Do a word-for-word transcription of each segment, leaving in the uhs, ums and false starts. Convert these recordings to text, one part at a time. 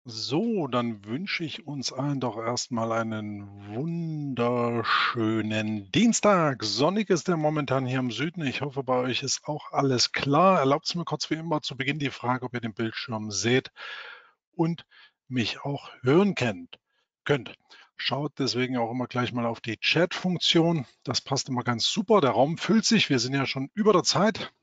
So, dann wünsche ich uns allen doch erstmal einen wunderschönen Dienstag. Sonnig ist der momentan hier im Süden. Ich hoffe, bei euch ist auch alles klar. Erlaubt es mir kurz wie immer zu Beginn die Frage, ob ihr den Bildschirm seht und mich auch hören kennt, könnt. Schaut deswegen auch immer gleich mal auf die Chat-Funktion. Das passt immer ganz super. Der Raum füllt sich. Wir sind ja schon über der Zeit.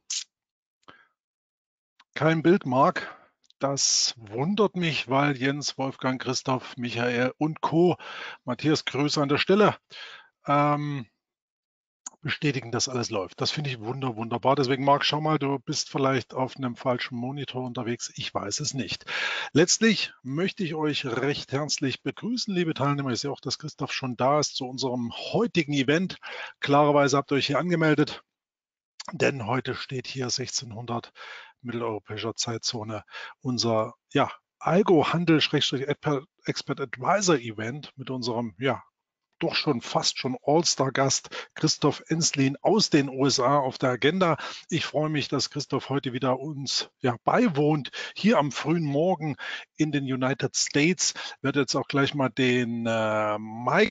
Kein Bild, Marc. Das wundert mich, weil Jens, Wolfgang, Christoph, Michael und Co. Matthias, Grüße an der Stelle. Ähm, bestätigen, dass alles läuft. Das finde ich wunder, wunderbar. Deswegen, Marc, schau mal, du bist vielleicht auf einem falschen Monitor unterwegs. Ich weiß es nicht. Letztlich möchte ich euch recht herzlich begrüßen, liebe Teilnehmer. Ich sehe auch, dass Christoph schon da ist zu unserem heutigen Event. Klarerweise habt ihr euch hier angemeldet, denn heute steht hier sechzehnhundert mitteleuropäischer Zeitzone unser ja, Algo-Handel-Expert Advisor Event mit unserem ja, doch schon fast schon All-Star-Gast Christoph Enslin aus den U S A auf der Agenda. Ich freue mich, dass Christoph heute wieder uns ja, beiwohnt, hier am frühen Morgen in den United States. Ich werde jetzt auch gleich mal den äh, Mike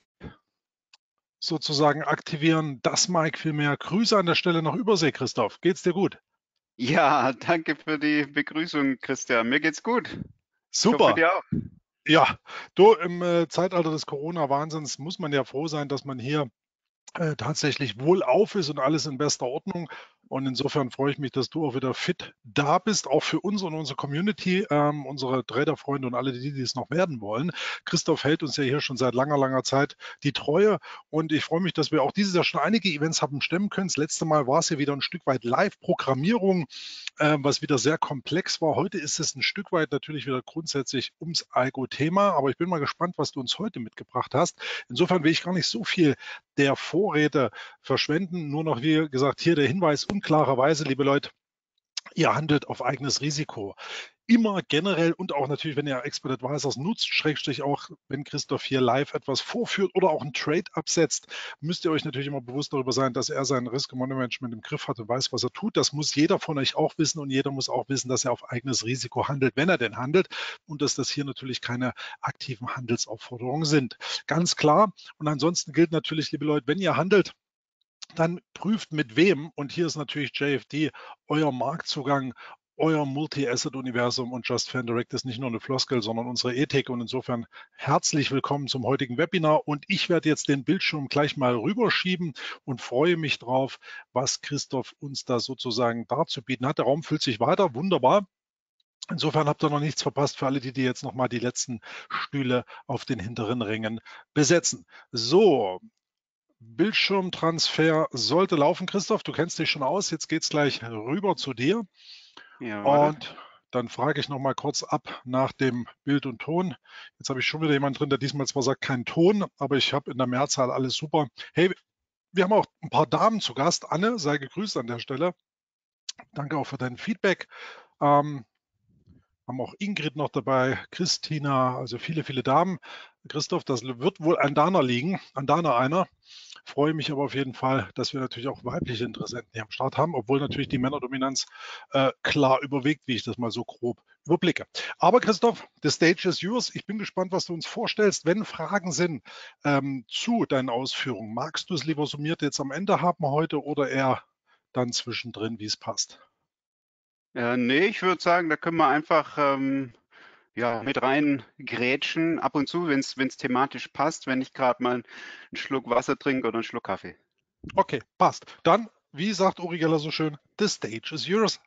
sozusagen aktivieren. Das Mike vielmehr. Grüße an der Stelle nach Übersee, Christoph. Geht's dir gut? Ja, danke für die Begrüßung, Christian. Mir geht's gut. Ich hoffe, Super. dir auch. Ja, du, im äh, Zeitalter des Corona-Wahnsinns muss man ja froh sein, dass man hier äh, tatsächlich wohlauf ist und alles in bester Ordnung. Und insofern freue ich mich, dass du auch wieder fit da bist, auch für uns und unsere Community, ähm, unsere Trader-Freunde und alle, die, die es noch werden wollen. Christoph hält uns ja hier schon seit langer, langer Zeit die Treue. Und ich freue mich, dass wir auch dieses Jahr schon einige Events haben stemmen können. Das letzte Mal war es ja wieder ein Stück weit Live-Programmierung, äh, was wieder sehr komplex war. Heute ist es ein Stück weit natürlich wieder grundsätzlich ums Algo-Thema. Aber ich bin mal gespannt, was du uns heute mitgebracht hast. Insofern will ich gar nicht so viel der Vorräte verschwenden. Nur noch, wie gesagt, hier der Hinweis unklarerweise, liebe Leute, ihr handelt auf eigenes Risiko. Immer generell und auch natürlich, wenn ihr Expert Advisors nutzt, schrägstrich auch, wenn Christoph hier live etwas vorführt oder auch einen Trade absetzt, müsst ihr euch natürlich immer bewusst darüber sein, dass er sein Risk Management im Griff hat und weiß, was er tut. Das muss jeder von euch auch wissen und jeder muss auch wissen, dass er auf eigenes Risiko handelt, wenn er denn handelt und dass das hier natürlich keine aktiven Handelsaufforderungen sind. Ganz klar. Und ansonsten gilt natürlich, liebe Leute, wenn ihr handelt, dann prüft mit wem, und hier ist natürlich J F D euer Marktzugang, euer Multi-Asset-Universum, und Just Fan Direct ist nicht nur eine Floskel, sondern unsere Ethik. Und insofern herzlich willkommen zum heutigen Webinar. Und ich werde jetzt den Bildschirm gleich mal rüberschieben und freue mich drauf, was Christoph uns da sozusagen darzubieten hat. Der Raum füllt sich weiter, wunderbar. Insofern habt ihr noch nichts verpasst für alle, die, die jetzt nochmal die letzten Stühle auf den hinteren Rängen besetzen. So, Bildschirmtransfer sollte laufen, Christoph. Du kennst dich schon aus. Jetzt geht es gleich rüber zu dir. Jawohl. Und dann frage ich noch mal kurz ab nach dem Bild und Ton. Jetzt habe ich schon wieder jemanden drin, der diesmal zwar sagt, kein Ton, aber ich habe in der Mehrzahl alles super. Hey, wir haben auch ein paar Damen zu Gast. Anne, sei gegrüßt an der Stelle. Danke auch für dein Feedback. Ähm, haben auch Ingrid noch dabei, Christina, also viele, viele Damen. Christoph, das wird wohl an Dana liegen, an Dana einer. Freue mich aber auf jeden Fall, dass wir natürlich auch weibliche Interessenten hier am Start haben, obwohl natürlich die Männerdominanz äh, klar überwiegt, wie ich das mal so grob überblicke. Aber Christoph, the stage is yours. Ich bin gespannt, was du uns vorstellst. Wenn Fragen sind ähm, zu deinen Ausführungen, magst du es lieber summiert jetzt am Ende haben heute oder eher dann zwischendrin, wie es passt? Äh, nee, ich würde sagen, da können wir einfach ähm, ja, mit rein grätschen, ab und zu, wenn es thematisch passt, wenn ich gerade mal einen Schluck Wasser trinke oder einen Schluck Kaffee. Okay, passt. Dann, wie sagt Uri Geller so schön, the stage is yours.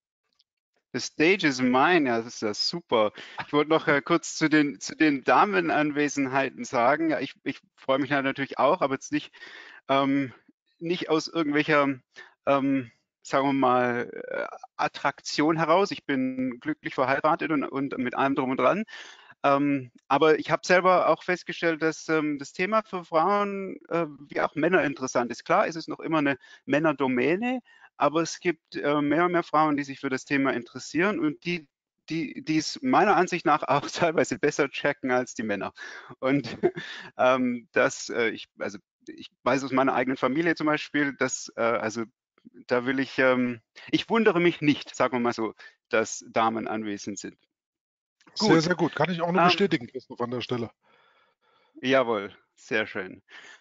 The stage is mine, ja, das ist ja super. Ich wollte noch äh, kurz zu den, zu den Damenanwesenheiten sagen. Ja, ich, ich freue mich natürlich auch, aber jetzt nicht, ähm, nicht aus irgendwelcher, ähm, sagen wir mal, äh, Attraktion heraus. Ich bin glücklich verheiratet und, und mit allem drum und dran. Ähm, aber ich habe selber auch festgestellt, dass ähm, das Thema für Frauen äh, wie auch Männer interessant ist. Klar, ist es noch immer eine Männerdomäne, aber es gibt äh, mehr und mehr Frauen, die sich für das Thema interessieren und die, die, die es meiner Ansicht nach auch teilweise besser checken als die Männer. Und ähm, das, äh, ich, also ich weiß aus meiner eigenen Familie zum Beispiel, dass, äh, also da will ich, ähm, ich wundere mich nicht, sagen wir mal so, dass Damen anwesend sind. Sehr, Gut, sehr gut. Kann ich auch nur ähm, bestätigen, Christoph, an der Stelle. jawohl, sehr schön.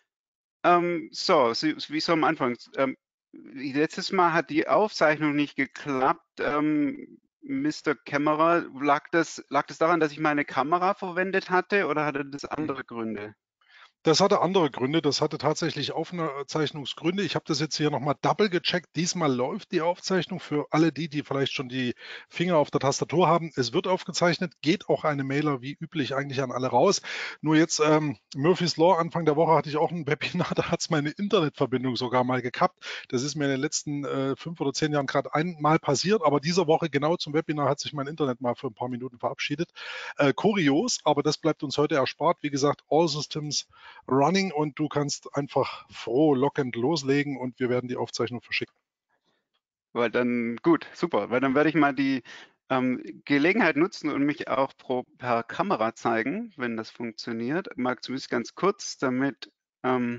Ähm, so, Sie, wie so am Anfang. Ähm, letztes Mal hat die Aufzeichnung nicht geklappt. Ähm, Mister Kämmerer, lag das, lag das daran, dass ich meine Kamera verwendet hatte oder hatte das andere Gründe? Das hatte andere Gründe. Das hatte tatsächlich Aufzeichnungsgründe. Ich habe das jetzt hier noch mal double gecheckt. Diesmal läuft die Aufzeichnung für alle die, die vielleicht schon die Finger auf der Tastatur haben. Es wird aufgezeichnet, geht auch eine Mailer wie üblich eigentlich an alle raus. Nur jetzt, ähm, Murphy's Law, Anfang der Woche hatte ich auch ein Webinar, da hat's meine Internetverbindung sogar mal gekappt. Das ist mir in den letzten äh, fünf oder zehn Jahren gerade einmal passiert, aber diese Woche genau zum Webinar hat sich mein Internet mal für ein paar Minuten verabschiedet. Äh, kurios, aber das bleibt uns heute erspart. Wie gesagt, All Systems running und du kannst einfach frohlockend loslegen und wir werden die Aufzeichnung verschicken. Weil dann, gut, super, weil dann werde ich mal die ähm, Gelegenheit nutzen und mich auch pro, per Kamera zeigen, wenn das funktioniert. Mal zumindest ganz kurz, damit ähm,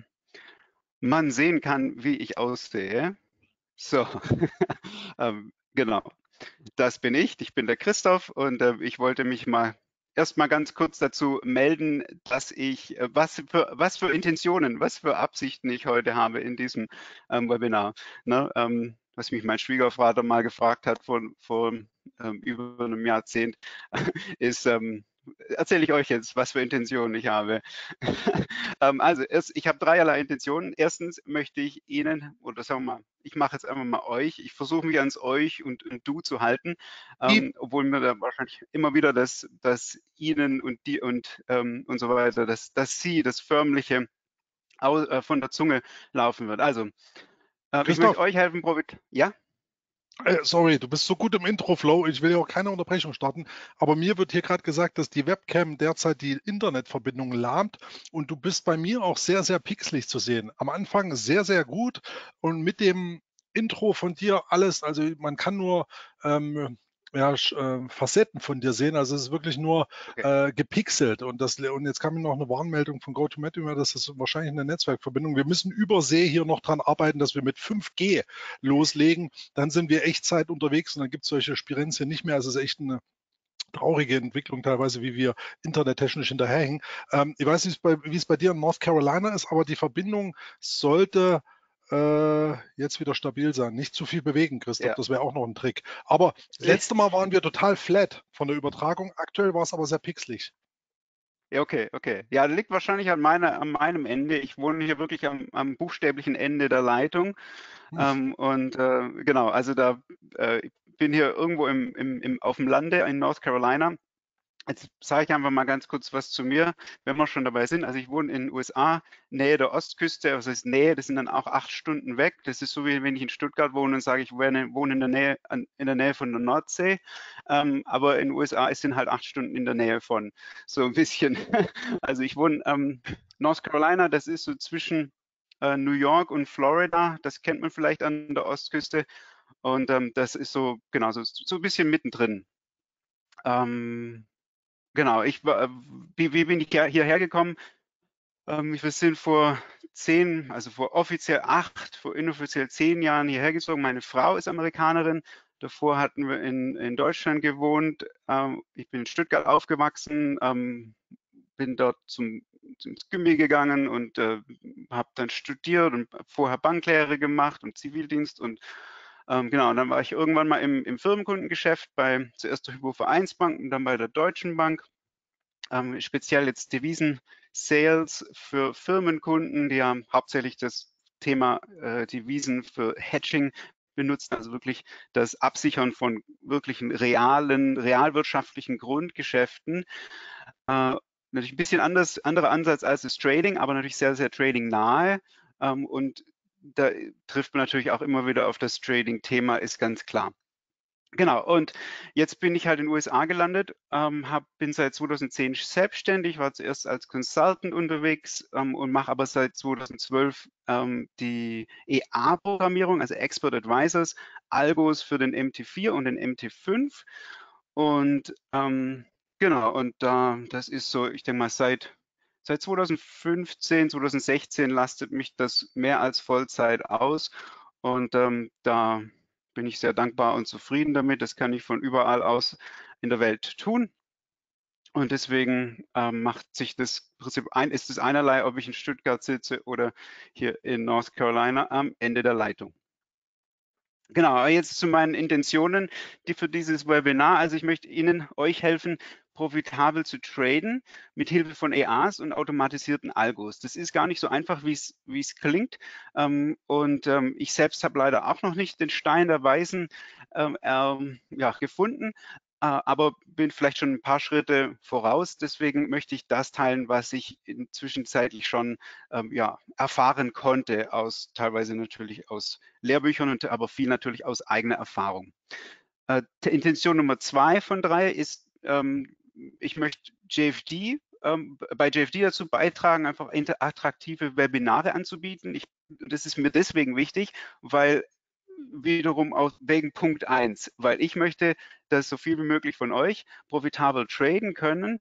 man sehen kann, wie ich aussehe. So, ähm, genau. Das bin ich. Ich bin der Christoph und äh, ich wollte mich mal erst mal ganz kurz dazu melden, dass ich äh, was für was für Intentionen, was für Absichten ich heute habe in diesem ähm, Webinar. Ne? Ähm, was mich mein Schwiegervater mal gefragt hat vor, vor ähm, über einem Jahrzehnt, ist, ähm, erzähle ich euch jetzt, was für Intentionen ich habe. ähm, also, erst, ich habe dreierlei Intentionen. Erstens möchte ich Ihnen, oder sagen wir mal, ich mache jetzt einfach mal euch, ich versuche mich ans euch und, und du zu halten, Piep, ähm, obwohl mir da wahrscheinlich immer wieder das, das Ihnen und die und, ähm, und so weiter, das, das Sie, das förmliche au, äh, von der Zunge laufen wird. Also, äh, ich möchte Christoph, euch helfen, Profit. Ja? äh, sorry, du bist so gut im Intro-Flow, ich will ja auch keine Unterbrechung starten, aber mir wird hier gerade gesagt, dass die Webcam derzeit die Internetverbindung lahmt und du bist bei mir auch sehr, sehr pixelig zu sehen. Am Anfang sehr, sehr gut und mit dem Intro von dir alles, also man kann nur ähm, ja, sch- äh, Facetten von dir sehen, also es ist wirklich nur Okay. äh, gepixelt und, das, und jetzt kam mir noch eine Warnmeldung von GoToMeeting, das ist wahrscheinlich eine Netzwerkverbindung. Wir müssen übersee hier noch dran arbeiten, dass wir mit fünf G loslegen, dann sind wir Echtzeit unterwegs und dann gibt es solche Spirenzien nicht mehr. Also es ist echt eine traurige Entwicklung teilweise, wie wir internettechnisch hinterherhängen. Ähm, ich weiß nicht, bei, wie es bei dir in North Carolina ist, aber die Verbindung sollte äh, jetzt wieder stabil sein. Nicht zu viel bewegen, Christoph, Ja. das wäre auch noch ein Trick. Aber das letzte Mal waren wir total flat von der Übertragung. Aktuell war es aber sehr pixelig. Ja, okay, okay. Ja, liegt wahrscheinlich an meiner, an meinem Ende. Ich wohne hier wirklich am, am buchstäblichen Ende der Leitung. Hm. Ähm, und äh, genau, also da äh, ich bin hier irgendwo im, im, im, auf dem Lande in North Carolina. Jetzt sage ich einfach mal ganz kurz was zu mir, wenn wir schon dabei sind. Also ich wohne in den U S A, Nähe der Ostküste. Was heißt Nähe? Das sind dann auch acht Stunden weg. Das ist so, wie wenn ich in Stuttgart wohne und sage, ich wohne, wohne in der Nähe, an, in der Nähe von der Nordsee. Ähm, aber in den U S A ist sind halt acht Stunden in der Nähe von. So ein bisschen. Also ich wohne ähm, North Carolina, das ist so zwischen äh, New York und Florida. Das kennt man vielleicht an der Ostküste. Und ähm, das ist so, genau, so, so ein bisschen mittendrin. Ähm, Genau, ich war, äh, wie, wie bin ich hier- hierher gekommen? Ähm, wir sind vor zehn, also vor offiziell acht, vor inoffiziell zehn Jahren hierher gezogen. Meine Frau ist Amerikanerin. Davor hatten wir in, in Deutschland gewohnt. Ähm, ich bin in Stuttgart aufgewachsen, ähm, bin dort zum, ins Gymi gegangen und äh, habe dann studiert und hab vorher Banklehre gemacht und Zivildienst und ähm, genau, und dann war ich irgendwann mal im, im Firmenkundengeschäft bei zuerst der Hypo-Vereinsbank und dann bei der Deutschen Bank, ähm, speziell jetzt Devisen-Sales für Firmenkunden, die haben hauptsächlich das Thema äh, Devisen für Hedging benutzt, also wirklich das Absichern von wirklichen realen, realwirtschaftlichen Grundgeschäften. Äh, natürlich ein bisschen anders, anderer Ansatz als das Trading, aber natürlich sehr, sehr Trading-nahe. Ähm, und da trifft man natürlich auch immer wieder auf das Trading-Thema, ist ganz klar. Genau, und jetzt bin ich halt in den U S A gelandet, ähm, hab, bin seit zweitausendzehn selbstständig, war zuerst als Consultant unterwegs ähm, und mache aber seit zweitausendzwölf ähm, die E A-Programmierung, also Expert Advisors, Algos für den M T vier und den M T fünf. Und ähm, genau, und da, das ist so, ich denke mal, seit, seit zweitausendfünfzehn, zweitausendsechzehn lastet mich das mehr als Vollzeit aus. Und ähm, da bin ich sehr dankbar und zufrieden damit. Das kann ich von überall aus in der Welt tun. Und deswegen ähm, macht sich das Prinzip ein, ist es einerlei, ob ich in Stuttgart sitze oder hier in North Carolina am Ende der Leitung. Genau, aber jetzt zu meinen Intentionen, die für dieses Webinar. Also ich möchte Ihnen, euch helfen, profitabel zu traden mit Hilfe von A Is und automatisierten Algos. Das ist gar nicht so einfach, wie es wie es klingt. Ähm, und ähm, ich selbst habe leider auch noch nicht den Stein der Weisen ähm, ähm, ja, gefunden, äh, aber bin vielleicht schon ein paar Schritte voraus. Deswegen möchte ich das teilen, was ich inzwischenzeitlich schon ähm, ja, erfahren konnte, aus teilweise natürlich aus Lehrbüchern und aber viel natürlich aus eigener Erfahrung. Äh, Intention Nummer zwei von drei ist, ähm, ich möchte J F D ähm, bei J F D dazu beitragen, einfach attraktive Webinare anzubieten. Ich, das ist mir deswegen wichtig, weil wiederum auch wegen Punkt eins, weil ich möchte, dass so viel wie möglich von euch profitabel traden können.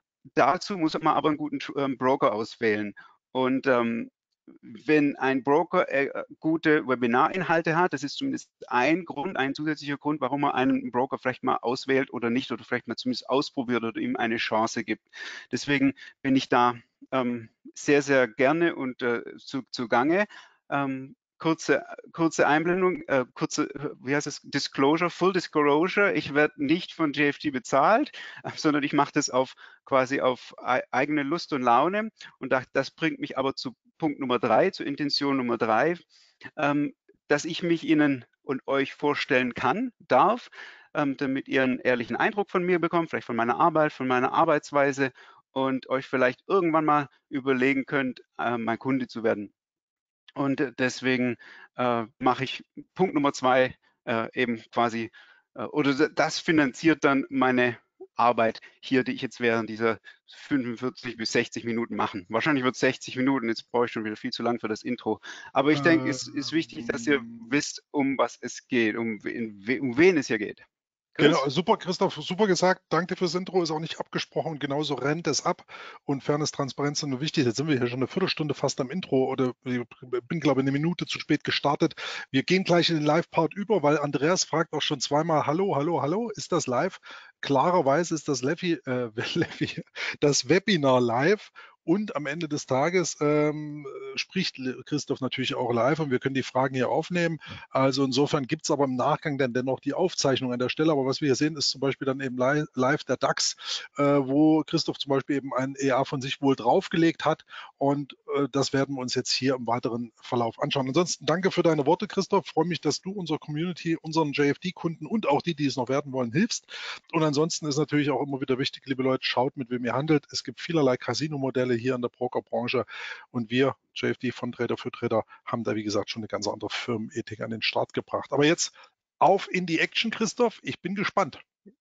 Dazu muss man aber einen guten ähm, Broker auswählen. Und ähm, wenn ein Broker äh, gute Webinarinhalte hat, das ist zumindest ein Grund, ein zusätzlicher Grund, warum man einen Broker vielleicht mal auswählt oder nicht oder vielleicht mal zumindest ausprobiert oder ihm eine Chance gibt. Deswegen bin ich da ähm, sehr, sehr gerne und äh, zu, zugange. Ähm, kurze, kurze Einblendung, äh, kurze, wie heißt es, Disclosure, Full Disclosure. Ich werde nicht von J F D bezahlt, sondern ich mache das auf quasi auf eigene Lust und Laune. Und das bringt mich aber zu Punkt Nummer drei, zur Intention Nummer drei, ähm, dass ich mich Ihnen und euch vorstellen kann, darf, ähm, damit ihr einen ehrlichen Eindruck von mir bekommt, vielleicht von meiner Arbeit, von meiner Arbeitsweise und euch vielleicht irgendwann mal überlegen könnt, äh, mein Kunde zu werden. Und äh, deswegen äh, mache ich Punkt Nummer zwei äh, eben quasi, äh, oder das finanziert dann meine Arbeit hier, die ich jetzt während dieser fünfundvierzig bis sechzig Minuten machen. Wahrscheinlich wird es sechzig Minuten, jetzt brauche ich schon wieder viel zu lang für das Intro. Aber ich denke, es ist wichtig, dass ihr Ähm, wisst, um was es geht, um, wen- um wen es hier geht. Genau, Chris? super, Christoph, super gesagt. Danke fürs Intro, ist auch nicht abgesprochen. Genauso rennt es ab. Und Fairness, Transparenz sind nur wichtig. Jetzt sind wir hier schon eine Viertelstunde fast am Intro oder ich bin, glaube ich, eine Minute zu spät gestartet. Wir gehen gleich in den Live-Part über, weil Andreas fragt auch schon zweimal, hallo, hallo, hallo, ist das live? Klarerweise ist das, Leffi, äh, Leffi, das Webinar live. Und am Ende des Tages ähm, spricht Christoph natürlich auch live und wir können die Fragen hier aufnehmen. Also insofern gibt es aber im Nachgang dann dennoch die Aufzeichnung an der Stelle. Aber was wir hier sehen, ist zum Beispiel dann eben live der DAX, äh, wo Christoph zum Beispiel eben ein E A von sich wohl draufgelegt hat. Und äh, das werden wir uns jetzt hier im weiteren Verlauf anschauen. Ansonsten danke für deine Worte, Christoph. Ich freue mich, dass du unserer Community, unseren J F D-Kunden und auch die, die es noch werden wollen, hilfst. Und ansonsten ist natürlich auch immer wieder wichtig, liebe Leute, schaut, mit wem ihr handelt. Es gibt vielerlei Casino-Modelle hier in der Brokerbranche und wir, J F D von Trader für Trader, haben da, wie gesagt, schon eine ganz andere Firmenethik an den Start gebracht. Aber jetzt auf in die Action, Christoph. Ich bin gespannt.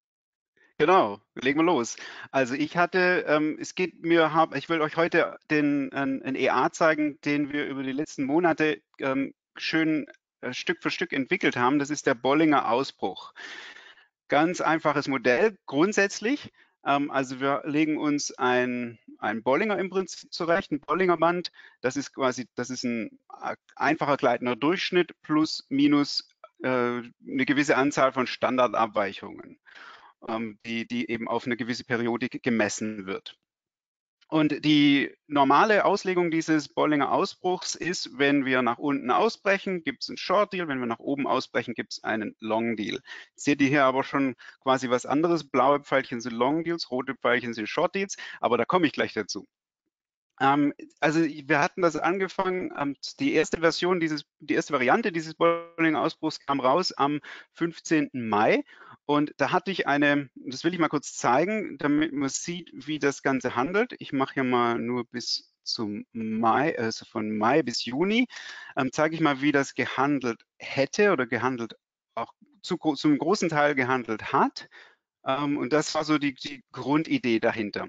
Genau, legen wir los. Also ich hatte, ähm, es geht mir, hab, ich will euch heute den ein, ein E A zeigen, den wir über die letzten Monate ähm, schön äh, Stück für Stück entwickelt haben. Das ist der Bollinger Ausbruch. Ganz einfaches Modell grundsätzlich. Ähm, also wir legen uns ein, ein Bollinger im Prinzip zurecht, ein Bollinger Band. Das ist quasi, das ist ein äh, einfacher gleitender Durchschnitt plus minus äh, eine gewisse Anzahl von Standardabweichungen, ähm, die, die eben auf eine gewisse Periodik gemessen wird. Und die normale Auslegung dieses Bollinger Ausbruchs ist, wenn wir nach unten ausbrechen, gibt es einen Short Deal, wenn wir nach oben ausbrechen, gibt es einen Long Deal. Jetzt seht ihr hier aber schon quasi was anderes. Blaue Pfeilchen sind Long Deals, rote Pfeilchen sind Short Deals, aber da komme ich gleich dazu. Ähm, also wir hatten das angefangen, ähm, die erste Version dieses, die erste Variante dieses Bollinger Ausbruchs kam raus am fünfzehnten Mai. Und da hatte ich eine, das will ich mal kurz zeigen, damit man sieht, wie das Ganze handelt. Ich mache hier mal nur bis zum Mai, also von Mai bis Juni, ähm, zeige ich mal, wie das gehandelt hätte oder gehandelt auch zu, zum großen Teil gehandelt hat. Ähm, und das war so die, die Grundidee dahinter.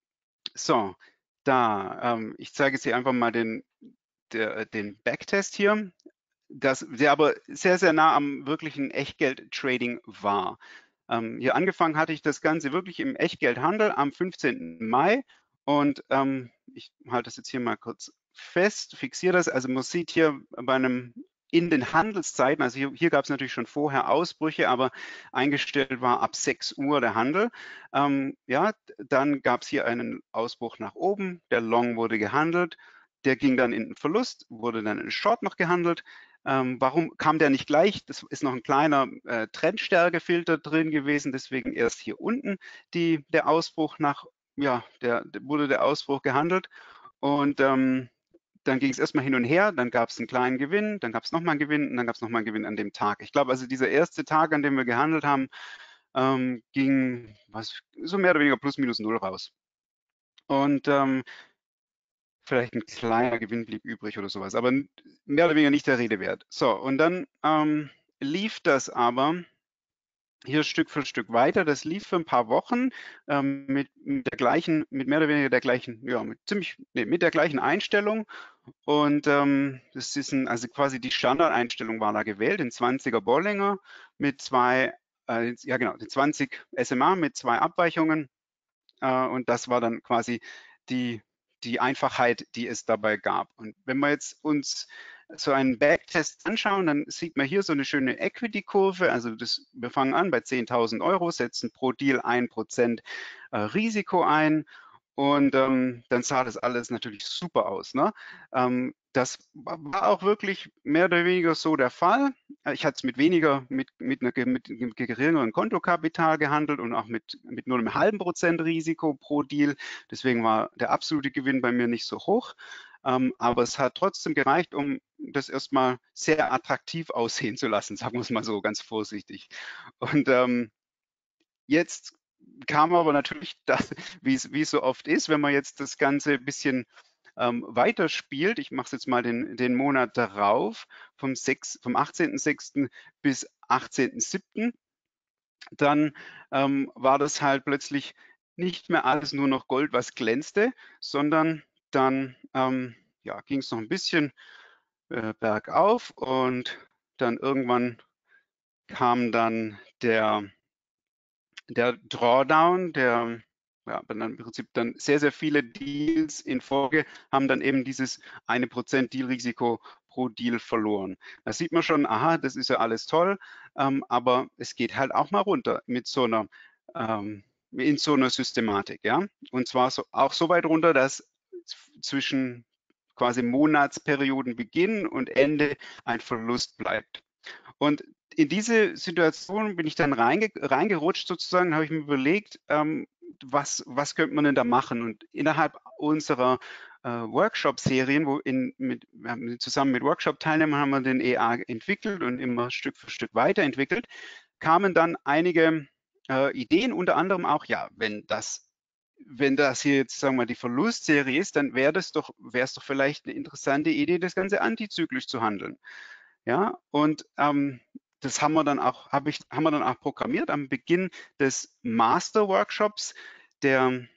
So, da, ähm, ich zeige jetzt hier einfach mal den, der, den Backtest hier, das, der aber sehr, sehr nah am wirklichen Echtgeld-Trading war. Ähm, hier angefangen hatte ich das Ganze wirklich im Echtgeldhandel am fünfzehnten Mai und ähm, ich halte das jetzt hier mal kurz fest, fixiere das. Also man sieht hier bei einem in den Handelszeiten, also hier, hier gab es natürlich schon vorher Ausbrüche, aber eingestellt war ab sechs Uhr der Handel. Ähm, ja, dann gab es hier einen Ausbruch nach oben, der Long wurde gehandelt, der ging dann in den Verlust, wurde dann in Short noch gehandelt. Ähm, warum kam der nicht gleich? Das ist noch ein kleiner äh, Trendstärkefilter drin gewesen, deswegen erst hier unten die, der Ausbruch nach, ja, der, wurde der Ausbruch gehandelt. Und ähm, dann ging es erstmal hin und her, dann gab es einen kleinen Gewinn, dann gab es nochmal einen Gewinn und dann gab es nochmal einen Gewinn an dem Tag. Ich glaube, also dieser erste Tag, an dem wir gehandelt haben, ähm, ging was, so mehr oder weniger plus minus null raus. Und ähm, vielleicht ein kleiner Gewinn blieb übrig oder sowas, aber mehr oder weniger nicht der Rede wert. So, und dann ähm, lief das aber hier Stück für Stück weiter. Das lief für ein paar Wochen ähm, mit, mit der gleichen, mit mehr oder weniger der gleichen, ja, mit ziemlich, nee, mit der gleichen Einstellung. Und ähm, das ist ein, also quasi die Standardeinstellung war da gewählt, den zwanziger Bollinger mit zwei, äh, ja genau, den zwanzig S M A mit zwei Abweichungen. Äh, und das war dann quasi die, die Einfachheit, die es dabei gab. Und wenn wir jetzt uns so einen Backtest anschauen, dann sieht man hier so eine schöne Equity-Kurve. Also das, wir fangen an bei zehntausend Euro, setzen pro Deal ein Prozent äh, Risiko ein. Und ähm, dann sah das alles natürlich super aus. Ne? Ähm, das war auch wirklich mehr oder weniger so der Fall. Ich hatte es mit weniger, mit, mit, einer, mit einem geringeren Kontokapital gehandelt und auch mit, mit nur einem halben Prozent Risiko pro Deal. Deswegen war der absolute Gewinn bei mir nicht so hoch. Ähm, aber es hat trotzdem gereicht, um das erstmal sehr attraktiv aussehen zu lassen, sagen wir es mal so ganz vorsichtig. Und ähm, jetzt kam aber natürlich das, wie es, wie es so oft ist, wenn man jetzt das Ganze ein bisschen ähm, weiterspielt. Ich mache es jetzt mal den, den Monat darauf, vom, sechs, vom achtzehnten sechsten bis achtzehnten siebten Dann ähm, war das halt plötzlich nicht mehr alles nur noch Gold, was glänzte, sondern dann ähm, ja, ging es noch ein bisschen äh, bergauf und dann irgendwann kam dann der der Drawdown, der ja, dann im Prinzip dann sehr, sehr viele Deals in Folge haben dann eben dieses eine Prozent Dealrisiko pro Deal verloren. Da sieht man schon, aha, das ist ja alles toll, ähm, aber es geht halt auch mal runter mit so einer, ähm, in so einer Systematik, ja. Und zwar so, auch so weit runter, dass zwischen quasi Monatsperiodenbeginn und Ende ein Verlust bleibt. Und in diese Situation bin ich dann reinge reingerutscht sozusagen, habe ich mir überlegt, ähm, was, was könnte man denn da machen? Und innerhalb unserer äh, Workshop-Serien, wo in, mit, zusammen mit Workshop-Teilnehmern haben wir den E A entwickelt und immer Stück für Stück weiterentwickelt, kamen dann einige äh, Ideen, unter anderem auch, ja, wenn das wenn das hier jetzt, sagen wir mal, die Verlustserie ist, dann wäre das doch, wäre es doch vielleicht eine interessante Idee, das Ganze antizyklisch zu handeln. Ja, und ähm, das haben wir dann auch, habe ich, haben wir dann auch programmiert am Beginn des Master Workshops, der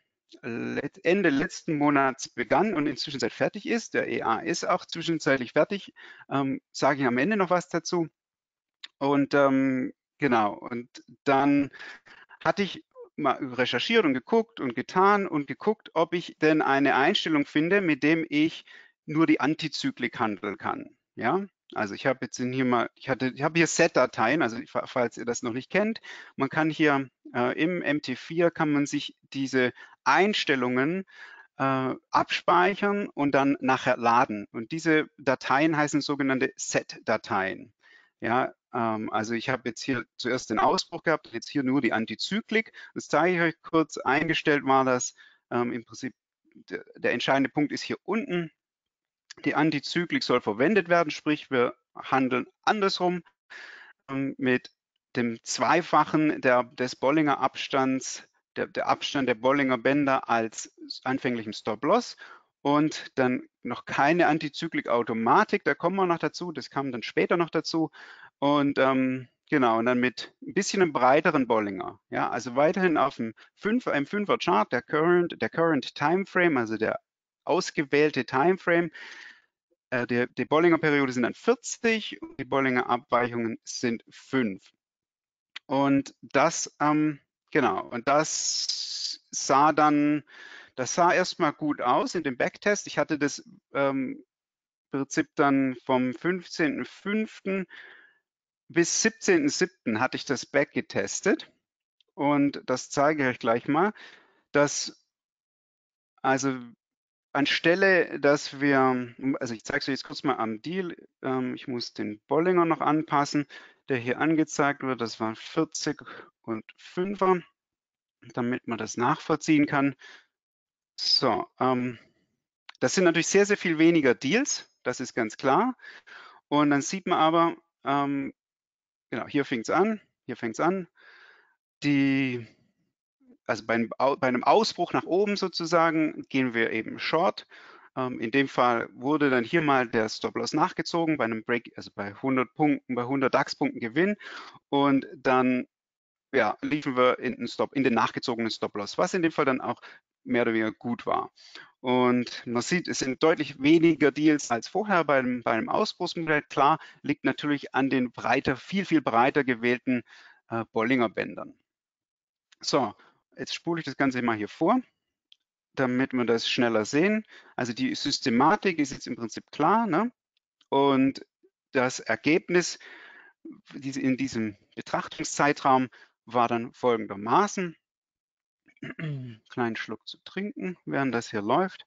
Ende letzten Monats begann und inzwischen fertig ist. Der E A ist auch zwischenzeitlich fertig. Ähm, sage ich am Ende noch was dazu. Und ähm, genau, und dann hatte ich mal recherchiert und geguckt und getan und geguckt, ob ich denn eine Einstellung finde, mit dem ich nur die Antizyklik handeln kann. Ja, also ich habe jetzt hier mal, ich hatte, ich habe hier Set-Dateien, also falls ihr das noch nicht kennt, man kann hier äh, im M T vier kann man sich diese Einstellungen äh, abspeichern und dann nachher laden. Und diese Dateien heißen sogenannte Set-Dateien. Ja, ähm, also ich habe jetzt hier zuerst den Ausbruch gehabt, jetzt hier nur die Antizyklik. Das zeige ich euch kurz. Eingestellt war das ähm, im Prinzip, der, der entscheidende Punkt ist hier unten. Die Antizyklik soll verwendet werden, sprich wir handeln andersrum ähm, mit dem Zweifachen der, des Bollinger Abstands, der, der Abstand der Bollinger Bänder als anfänglichem Stop-Loss und dann noch keine Antizyklik-Automatik, da kommen wir noch dazu, das kam dann später noch dazu und ähm, genau, und dann mit ein bisschen einem breiteren Bollinger, ja, also weiterhin auf dem fünfer, einem fünfer Chart, der Current, der Current Timeframe, also der ausgewählte Timeframe, äh, die, die Bollinger Periode sind dann vierzig und die Bollinger Abweichungen sind fünf. Und das, ähm, genau, und das sah dann, das sah erstmal gut aus in dem Backtest. Ich hatte das ähm, Prinzip dann vom fünfzehnten fünften bis siebzehnten siebten hatte ich das Back getestet und das zeige ich euch gleich mal, dass also anstelle, dass wir, also ich zeige es euch jetzt kurz mal am Deal, ähm, ich muss den Bollinger noch anpassen, der hier angezeigt wird, das waren vierzig und fünfer, damit man das nachvollziehen kann. So, ähm, das sind natürlich sehr, sehr viel weniger Deals, das ist ganz klar. Und dann sieht man aber, ähm, genau, hier fängt es an, hier fängt es an, die, also bei, bei einem Ausbruch nach oben sozusagen gehen wir eben Short. Ähm, in dem Fall wurde dann hier mal der Stop-Loss nachgezogen bei einem Break, also bei hundert Punkten, bei hundert DAX-Punkten Gewinn und dann ja, liefen wir in den, Stop, in den nachgezogenen Stop-Loss, was in dem Fall dann auch mehr oder weniger gut war. Und man sieht, es sind deutlich weniger Deals als vorher bei einem, bei einem Ausbruchsmodell. Klar, liegt natürlich an den breiter, viel, viel breiter gewählten äh, Bollinger Bändern. So, jetzt spule ich das Ganze mal hier vor, damit wir das schneller sehen. Also die Systematik ist jetzt im Prinzip klar, ne? Und das Ergebnis in diesem Betrachtungszeitraum war dann folgendermaßen. Kleinen Schluck zu trinken, während das hier läuft.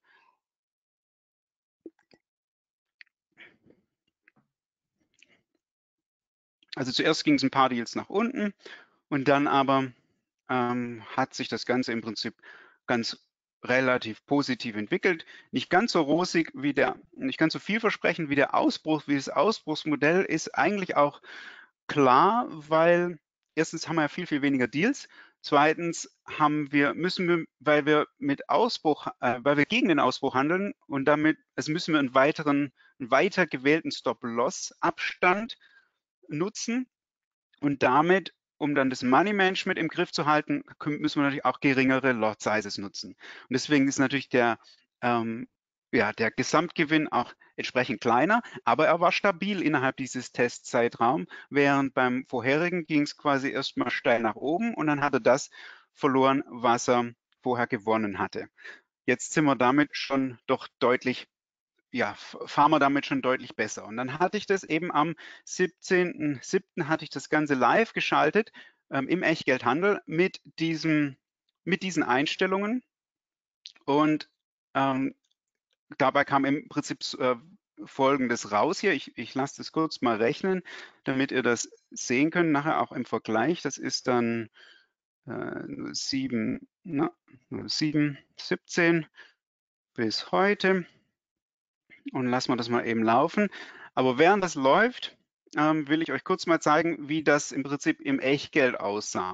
Also zuerst ging es ein paar Deals nach unten und dann aber ähm, hat sich das Ganze im Prinzip ganz relativ positiv entwickelt. Nicht ganz so rosig wie der, nicht ganz so vielversprechend wie der Ausbruch, wie das Ausbruchsmodell ist eigentlich auch klar, weil erstens haben wir ja viel, viel weniger Deals. Zweitens haben wir, müssen wir, weil wir mit Ausbruch, äh, weil wir gegen den Ausbruch handeln und damit, also müssen wir einen weiteren, einen weiter gewählten Stop-Loss-Abstand nutzen und damit, um dann das Money Management im Griff zu halten, müssen wir natürlich auch geringere Lot Sizes nutzen. Und deswegen ist natürlich der, ähm, ja, der Gesamtgewinn auch entsprechend kleiner, aber er war stabil innerhalb dieses Testzeitraums, während beim vorherigen ging es quasi erstmal steil nach oben und dann hat er das verloren, was er vorher gewonnen hatte. Jetzt sind wir damit schon doch deutlich, ja, fahren wir damit schon deutlich besser. Und dann hatte ich das eben am siebzehnten siebten hatte ich das Ganze live geschaltet ähm, im Echtgeldhandel mit, diesem, mit diesen Einstellungen. Und ähm, dabei kam im Prinzip äh, Folgendes raus hier. Ich, ich lasse das kurz mal rechnen, damit ihr das sehen könnt, nachher auch im Vergleich. Das ist dann äh, sieben, na, sieben, siebzehn bis heute. Und lassen wir das mal eben laufen. Aber während das läuft, ähm, will ich euch kurz mal zeigen, wie das im Prinzip im Echtgeld aussah.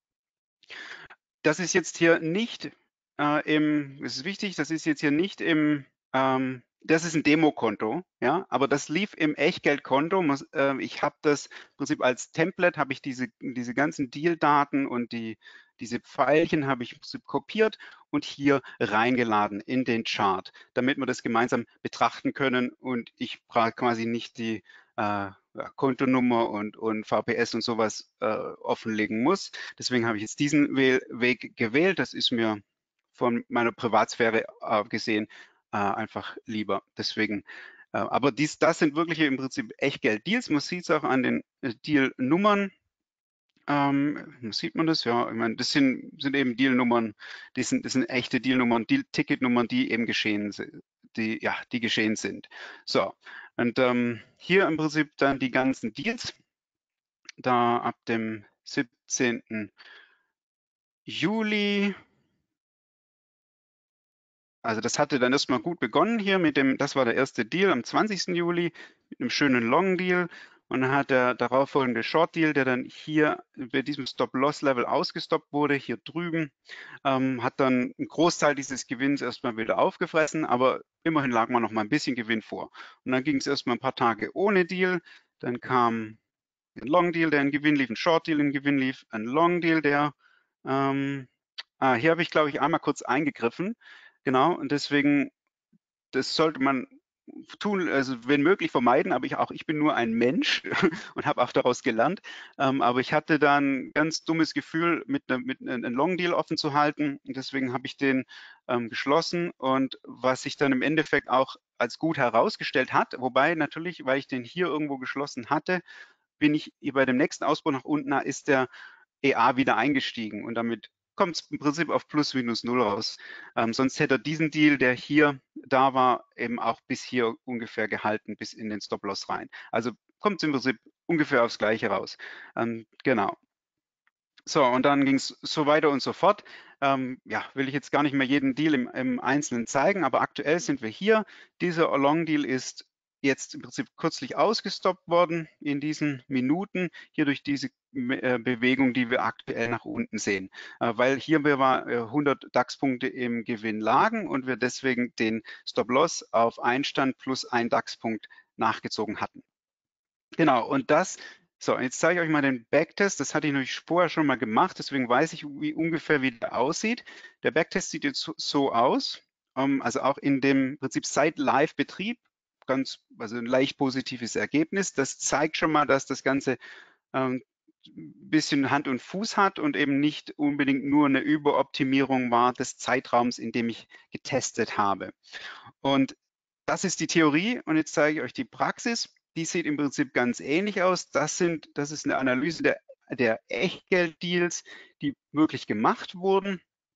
Das ist jetzt hier nicht äh, im, es ist wichtig, das ist jetzt hier nicht im, ähm, das ist ein Demokonto, ja, aber das lief im Echtgeldkonto. Muss, äh, ich habe das im Prinzip als Template, habe ich diese, diese ganzen Deal-Daten und die, diese Pfeilchen habe ich im Prinzip kopiert und hier reingeladen in den Chart, damit wir das gemeinsam betrachten können und ich brauche quasi nicht die äh, ja, Kontonummer und, und V P S und sowas äh, offenlegen muss. Deswegen habe ich jetzt diesen Weg gewählt. Das ist mir von meiner Privatsphäre äh, gesehen äh, einfach lieber. Deswegen, äh, aber dies, das sind wirklich im Prinzip Echtgeld-Deals. Man sieht es auch an den äh, Deal-Nummern. Ähm, sieht man das? Ja, ich meine, das sind, sind eben Deal-Nummern, das sind, das sind echte Deal-Nummern, Deal-Ticket-Nummern, die eben geschehen sind, die, ja, die geschehen sind. So, und ähm, hier im Prinzip dann die ganzen Deals, da ab dem siebzehnten Juli. Also das hatte dann erstmal gut begonnen hier mit dem, das war der erste Deal am zwanzigsten Juli mit einem schönen Long Deal. Und dann hat der darauffolgende Short Deal, der dann hier bei diesem Stop-Loss-Level ausgestoppt wurde, hier drüben, ähm, hat dann einen Großteil dieses Gewinns erstmal wieder aufgefressen, aber immerhin lag man noch mal ein bisschen Gewinn vor. Und dann ging es erstmal ein paar Tage ohne Deal. Dann kam ein Long Deal, der einen Gewinn lief, ein Short Deal, der einen Gewinn lief, ein Long Deal, der, ähm, ah, hier habe ich, glaube ich, einmal kurz eingegriffen. Genau, und deswegen, das sollte man tun, also wenn möglich vermeiden, aber ich auch, ich bin nur ein Mensch und habe auch daraus gelernt. Ähm, aber ich hatte da ein ganz dummes Gefühl, mit, ne, mit einem Long Deal offen zu halten. Und deswegen habe ich den ähm, geschlossen. Und was sich dann im Endeffekt auch als gut herausgestellt hat, wobei natürlich, weil ich den hier irgendwo geschlossen hatte, bin ich bei dem nächsten Ausbruch nach unten, ist der E A wieder eingestiegen und damit kommt es im Prinzip auf plus minus null raus. Ähm, sonst hätte er diesen Deal, der hier da war, eben auch bis hier ungefähr gehalten, bis in den Stop-Loss rein. Also kommt es im Prinzip ungefähr aufs Gleiche raus. Ähm, genau. So, und dann ging es so weiter und so fort. Ähm, ja, will ich jetzt gar nicht mehr jeden Deal im, im Einzelnen zeigen, aber aktuell sind wir hier. Dieser Long Deal ist jetzt im Prinzip kürzlich ausgestoppt worden in diesen Minuten, hier durch diese äh, Bewegung, die wir aktuell nach unten sehen, äh, weil hier wir war, äh, hundert DAX-Punkte im Gewinn lagen und wir deswegen den Stop-Loss auf Einstand plus ein DAX-Punkt nachgezogen hatten. Genau, und das, so, jetzt zeige ich euch mal den Backtest. Das hatte ich natürlich vorher schon mal gemacht, deswegen weiß ich wie ungefähr, wie der aussieht. Der Backtest sieht jetzt so, so aus, um, also auch in dem Prinzip seit Live-Betrieb, ganz, also ein leicht positives Ergebnis. Das zeigt schon mal, dass das Ganze ähm, ein bisschen Hand und Fuß hat und eben nicht unbedingt nur eine Überoptimierung war des Zeitraums, in dem ich getestet habe. Und das ist die Theorie und jetzt zeige ich euch die Praxis. Die sieht im Prinzip ganz ähnlich aus. Das, sind, das ist eine Analyse der, der Echtgelddeals, die wirklich gemacht wurden.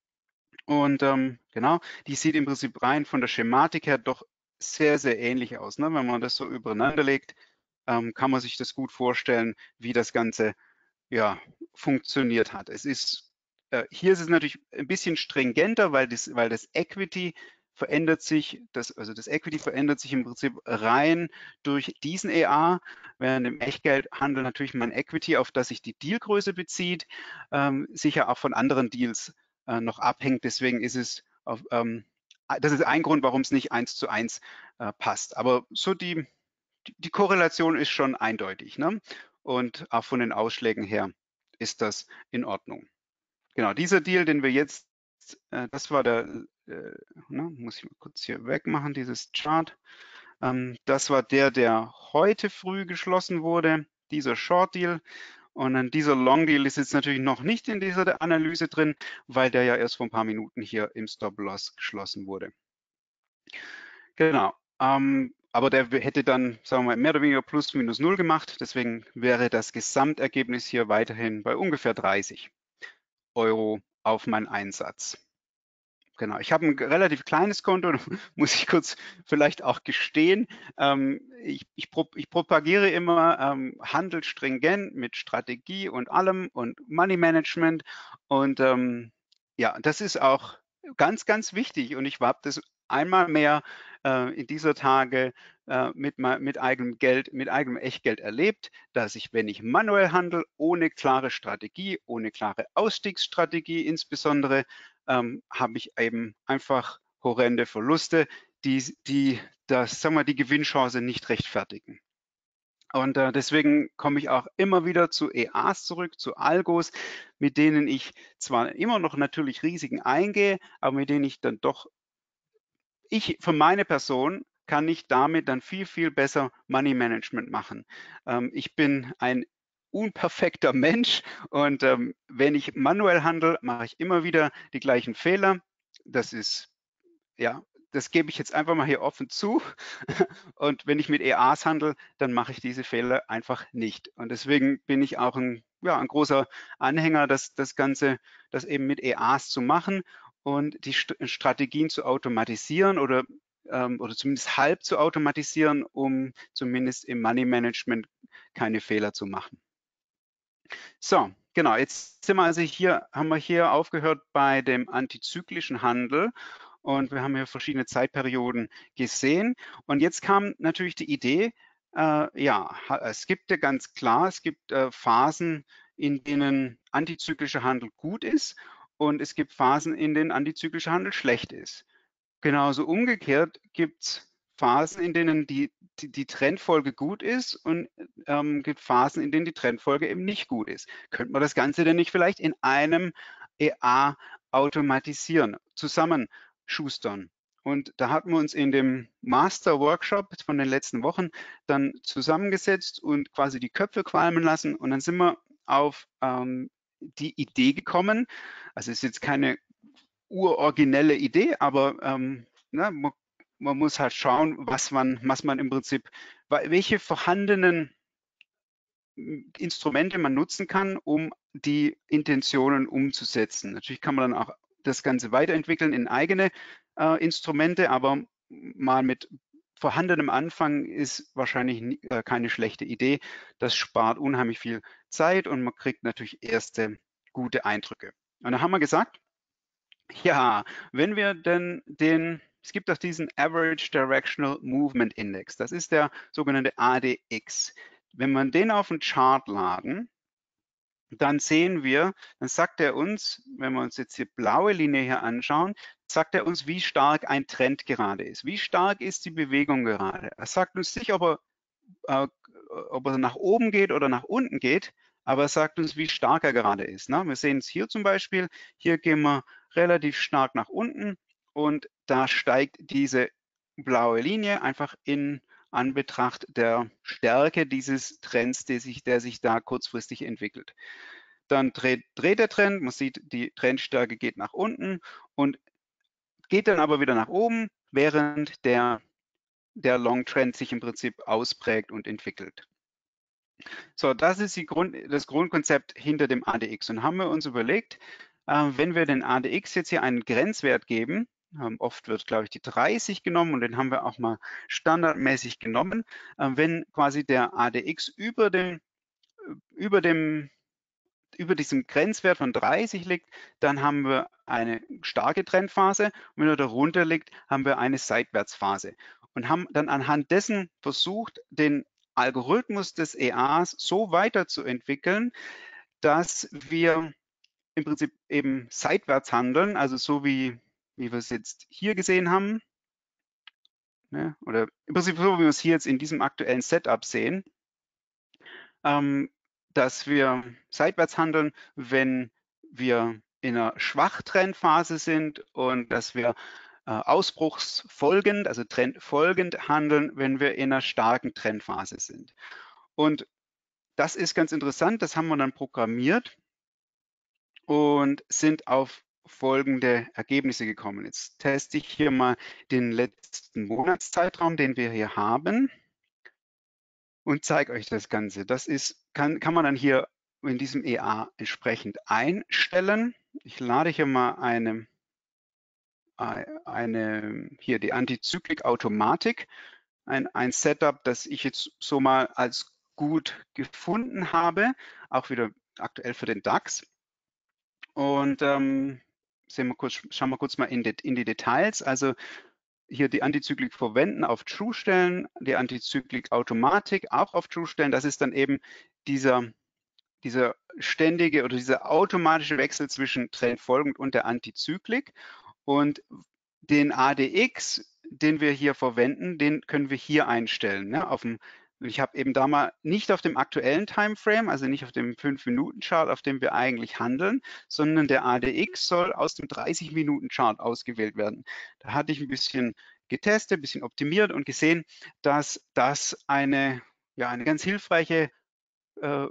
Und ähm, genau, die sieht im Prinzip rein von der Schematik her doch sehr, sehr ähnlich aus. Ne? Wenn man das so übereinander legt, ähm, kann man sich das gut vorstellen, wie das Ganze ja, funktioniert hat. Es ist, äh, hier ist es natürlich ein bisschen stringenter, weil das, weil das Equity verändert sich, das, also das Equity verändert sich im Prinzip rein durch diesen E A, während im Echtgeldhandel natürlich mein Equity, auf das sich die Dealgröße bezieht, ähm, sicher auch von anderen Deals äh, noch abhängt. Deswegen ist es auf, ähm, das ist ein Grund, warum es nicht eins zu eins äh, passt. Aber so die, die Korrelation ist schon eindeutig, ne? Und auch von den Ausschlägen her ist das in Ordnung. Genau, dieser Deal, den wir jetzt, äh, das war der, äh, ne, muss ich mal kurz hier wegmachen, dieses Chart. Ähm, das war der, der heute früh geschlossen wurde, dieser Short Deal. Und dann dieser Long Deal ist jetzt natürlich noch nicht in dieser Analyse drin, weil der ja erst vor ein paar Minuten hier im Stop-Loss geschlossen wurde. Genau. Ähm, aber der hätte dann, sagen wir mal, mehr oder weniger plus minus null gemacht. Deswegen wäre das Gesamtergebnis hier weiterhin bei ungefähr dreißig Euro auf meinen Einsatz. Genau, ich habe ein relativ kleines Konto, muss ich kurz vielleicht auch gestehen. Ähm, ich, ich, pro, ich propagiere immer ähm, Handel stringent mit Strategie und allem und Money Management. Und ähm, ja, das ist auch ganz, ganz wichtig. Und ich habe das einmal mehr äh, in dieser Tage äh, mit, mit eigenem Geld, mit eigenem Echtgeld erlebt, dass ich, wenn ich manuell handle, ohne klare Strategie, ohne klare Ausstiegsstrategie insbesondere, ähm, habe ich eben einfach horrende Verluste, die, die das, sagen wir, die Gewinnchance nicht rechtfertigen. Und äh, deswegen komme ich auch immer wieder zu E As zurück, zu Algos, mit denen ich zwar immer noch natürlich Risiken eingehe, aber mit denen ich dann doch, ich für meine Person kann ich damit dann viel, viel besser Money Management machen. Ähm, ich bin ein unperfekter Mensch und ähm, wenn ich manuell handle, mache ich immer wieder die gleichen Fehler. Das ist, ja, das gebe ich jetzt einfach mal hier offen zu. Und wenn ich mit E As handle, dann mache ich diese Fehler einfach nicht. Und deswegen bin ich auch ein, ja, ein großer Anhänger, das, das Ganze, das eben mit E As zu machen und die St Strategien zu automatisieren oder, ähm, oder zumindest halb zu automatisieren, um zumindest im Money Management keine Fehler zu machen. So, genau, jetzt sind wir also hier, haben wir hier aufgehört bei dem antizyklischen Handel und wir haben hier verschiedene Zeitperioden gesehen. Und jetzt kam natürlich die Idee, äh, ja, es gibt ja ganz klar, es gibt äh, Phasen, in denen antizyklischer Handel gut ist und es gibt Phasen, in denen antizyklischer Handel schlecht ist. Genauso umgekehrt gibt es Phasen, in denen die, die, die Trendfolge gut ist und ähm, gibt Phasen, in denen die Trendfolge eben nicht gut ist. Könnte man das Ganze denn nicht vielleicht in einem E A automatisieren, zusammenschustern? Und da hatten wir uns in dem Master-Workshop von den letzten Wochen dann zusammengesetzt und quasi die Köpfe qualmen lassen. Und dann sind wir auf ähm, die Idee gekommen, also es ist jetzt keine uroriginelle Idee, aber ähm, na, man muss halt schauen, was man, was man im Prinzip, welche vorhandenen Instrumente man nutzen kann, um die Intentionen umzusetzen. Natürlich kann man dann auch das Ganze weiterentwickeln in eigene äh, Instrumente, aber mal mit vorhandenem Anfang ist wahrscheinlich nie, äh, keine schlechte Idee. Das spart unheimlich viel Zeit und man kriegt natürlich erste gute Eindrücke. Und da haben wir gesagt, ja, wenn wir denn den, es gibt auch diesen Average Directional Movement Index, das ist der sogenannte A D X. Wenn man den auf den Chart laden, dann sehen wir, dann sagt er uns, wenn wir uns jetzt die blaue Linie hier anschauen, sagt er uns, wie stark ein Trend gerade ist. Wie stark ist die Bewegung gerade? Er sagt uns nicht, ob er, äh, ob er nach oben geht oder nach unten geht, aber er sagt uns, wie stark er gerade ist. Ne? Wir sehen es hier zum Beispiel, hier gehen wir relativ stark nach unten und da steigt diese blaue Linie einfach in Anbetracht der Stärke dieses Trends, der sich, der sich da kurzfristig entwickelt. Dann dreht, dreht der Trend, man sieht, die Trendstärke geht nach unten und geht dann aber wieder nach oben, während der, der Long Trend sich im Prinzip ausprägt und entwickelt. So, das ist die Grund, das Grundkonzept hinter dem A D X. Und haben wir uns überlegt, äh, wenn wir den A D X jetzt hier einen Grenzwert geben, ähm, oft wird, glaube ich, die dreißig genommen und den haben wir auch mal standardmäßig genommen. Äh, wenn quasi der A D X über dem, über dem über diesem Grenzwert von dreißig liegt, dann haben wir eine starke Trendphase. Und wenn er darunter liegt, haben wir eine Seitwärtsphase. Und haben dann anhand dessen versucht, den Algorithmus des E As so weiterzuentwickeln, dass wir im Prinzip eben seitwärts handeln, also so wie, wie wir es jetzt hier gesehen haben, ne? Oder im Prinzip so, wie wir es hier jetzt in diesem aktuellen Setup sehen, ähm, dass wir seitwärts handeln, wenn wir in einer Schwachtrendphase sind und dass wir äh, ausbruchsfolgend, also trendfolgend handeln, wenn wir in einer starken Trendphase sind. Und das ist ganz interessant, das haben wir dann programmiert und sind auf folgende Ergebnisse gekommen. Jetzt teste ich hier mal den letzten Monatszeitraum, den wir hier haben und zeige euch das Ganze. Das ist, kann, kann man dann hier in diesem E A entsprechend einstellen. Ich lade hier mal eine, eine hier die Antizyklik-Automatik, ein, ein Setup, das ich jetzt so mal als gut gefunden habe, auch wieder aktuell für den DAX. Und ähm, sehen wir kurz, schauen wir kurz mal in die, in die Details. Also hier die Antizyklik verwenden auf True stellen, die Antizyklik Automatik auch auf True stellen. Das ist dann eben dieser, dieser ständige oder dieser automatische Wechsel zwischen trendfolgend und der Antizyklik. Und den A D X, den wir hier verwenden, den können wir hier einstellen. Ne? Auf dem, ich habe eben da mal nicht auf dem aktuellen Timeframe, also nicht auf dem fünf Minuten Chart, auf dem wir eigentlich handeln, sondern der A D X soll aus dem dreißig Minuten Chart ausgewählt werden. Da hatte ich ein bisschen getestet, ein bisschen optimiert und gesehen, dass das eine, ja, eine ganz hilfreiche äh,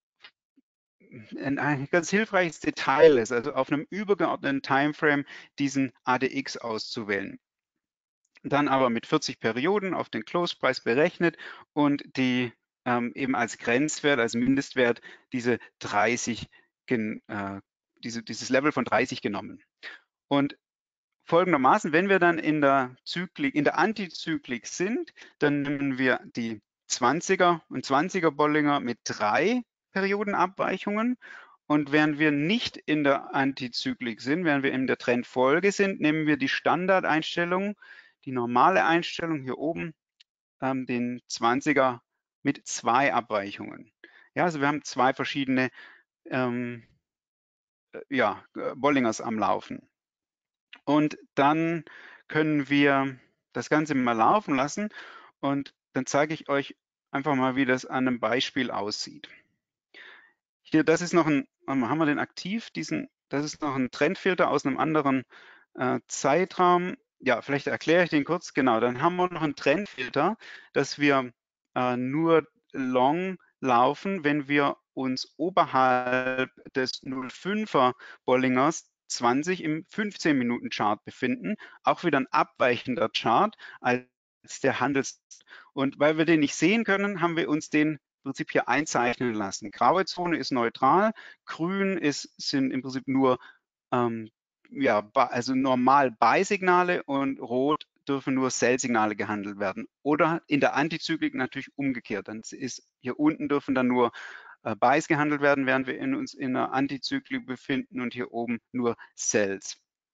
ein ganz hilfreiches Detail ist, also auf einem übergeordneten Timeframe diesen A D X auszuwählen. Dann aber mit vierzig Perioden auf den Close-Preis berechnet und die ähm, eben als Grenzwert, als Mindestwert diese dreißig, äh, diese, dieses Level von dreißig genommen. Und folgendermaßen, wenn wir dann in der Zyklik, in der Antizyklik sind, dann nehmen wir die zwanziger und zwanziger Bollinger mit drei Periodenabweichungen. Und während wir nicht in der Antizyklik sind, während wir in der Trendfolge sind, nehmen wir die Standardeinstellung, die normale Einstellung hier oben, ähm, den zwanziger mit zwei Abweichungen. Ja, also wir haben zwei verschiedene ähm, ja, Bollingers am Laufen. Und dann können wir das Ganze mal laufen lassen und dann zeige ich euch einfach mal, wie das an einem Beispiel aussieht. Hier, das ist noch ein, haben wir den aktiv, diesen, das ist noch ein Trendfilter aus einem anderen äh, Zeitraum. Ja, vielleicht erkläre ich den kurz. Genau, dann haben wir noch einen Trendfilter, dass wir äh, nur long laufen, wenn wir uns oberhalb des null Komma fünfer Bollingers zwanzig im fünfzehn Minuten Chart befinden. Auch wieder ein abweichender Chart als der Handels. Und weil wir den nicht sehen können, haben wir uns den im Prinzip hier einzeichnen lassen. Graue Zone ist neutral, grün ist, sind im Prinzip nur ähm, ja, also normal Buy-Signale und rot dürfen nur Sell-Signale gehandelt werden. Oder in der Antizyklik natürlich umgekehrt. Dann ist hier unten dürfen dann nur äh, Buys gehandelt werden, während wir in uns in einer Antizyklik befinden und hier oben nur Sells.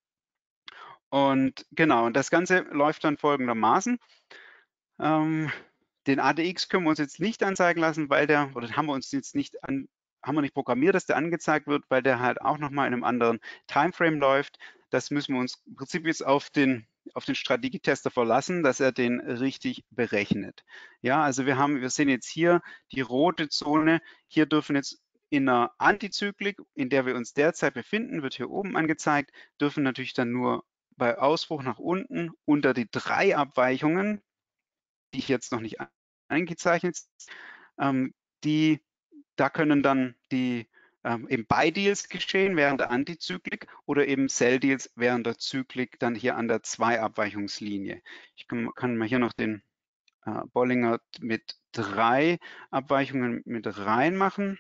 Und genau, und das Ganze läuft dann folgendermaßen. Ähm, den A D X können wir uns jetzt nicht anzeigen lassen, weil der, oder haben wir uns jetzt nicht an, haben wir nicht programmiert, dass der angezeigt wird, weil der halt auch nochmal in einem anderen Timeframe läuft. Das müssen wir uns im Prinzip jetzt auf den, auf den Strategietester verlassen, dass er den richtig berechnet. Ja, also wir haben, wir sehen jetzt hier die rote Zone. Hier dürfen jetzt in einer Antizyklik, in der wir uns derzeit befinden, wird hier oben angezeigt, dürfen natürlich dann nur bei Ausbruch nach unten unter die drei Abweichungen, die ich jetzt noch nicht eingezeichnet, ähm, die, da können dann die ähm, eben Buy-Deals geschehen während der Antizyklik oder eben Sell-Deals während der Zyklik dann hier an der zwei Abweichungslinie. Ich kann, kann mal hier noch den äh, Bollinger mit drei Abweichungen mit reinmachen.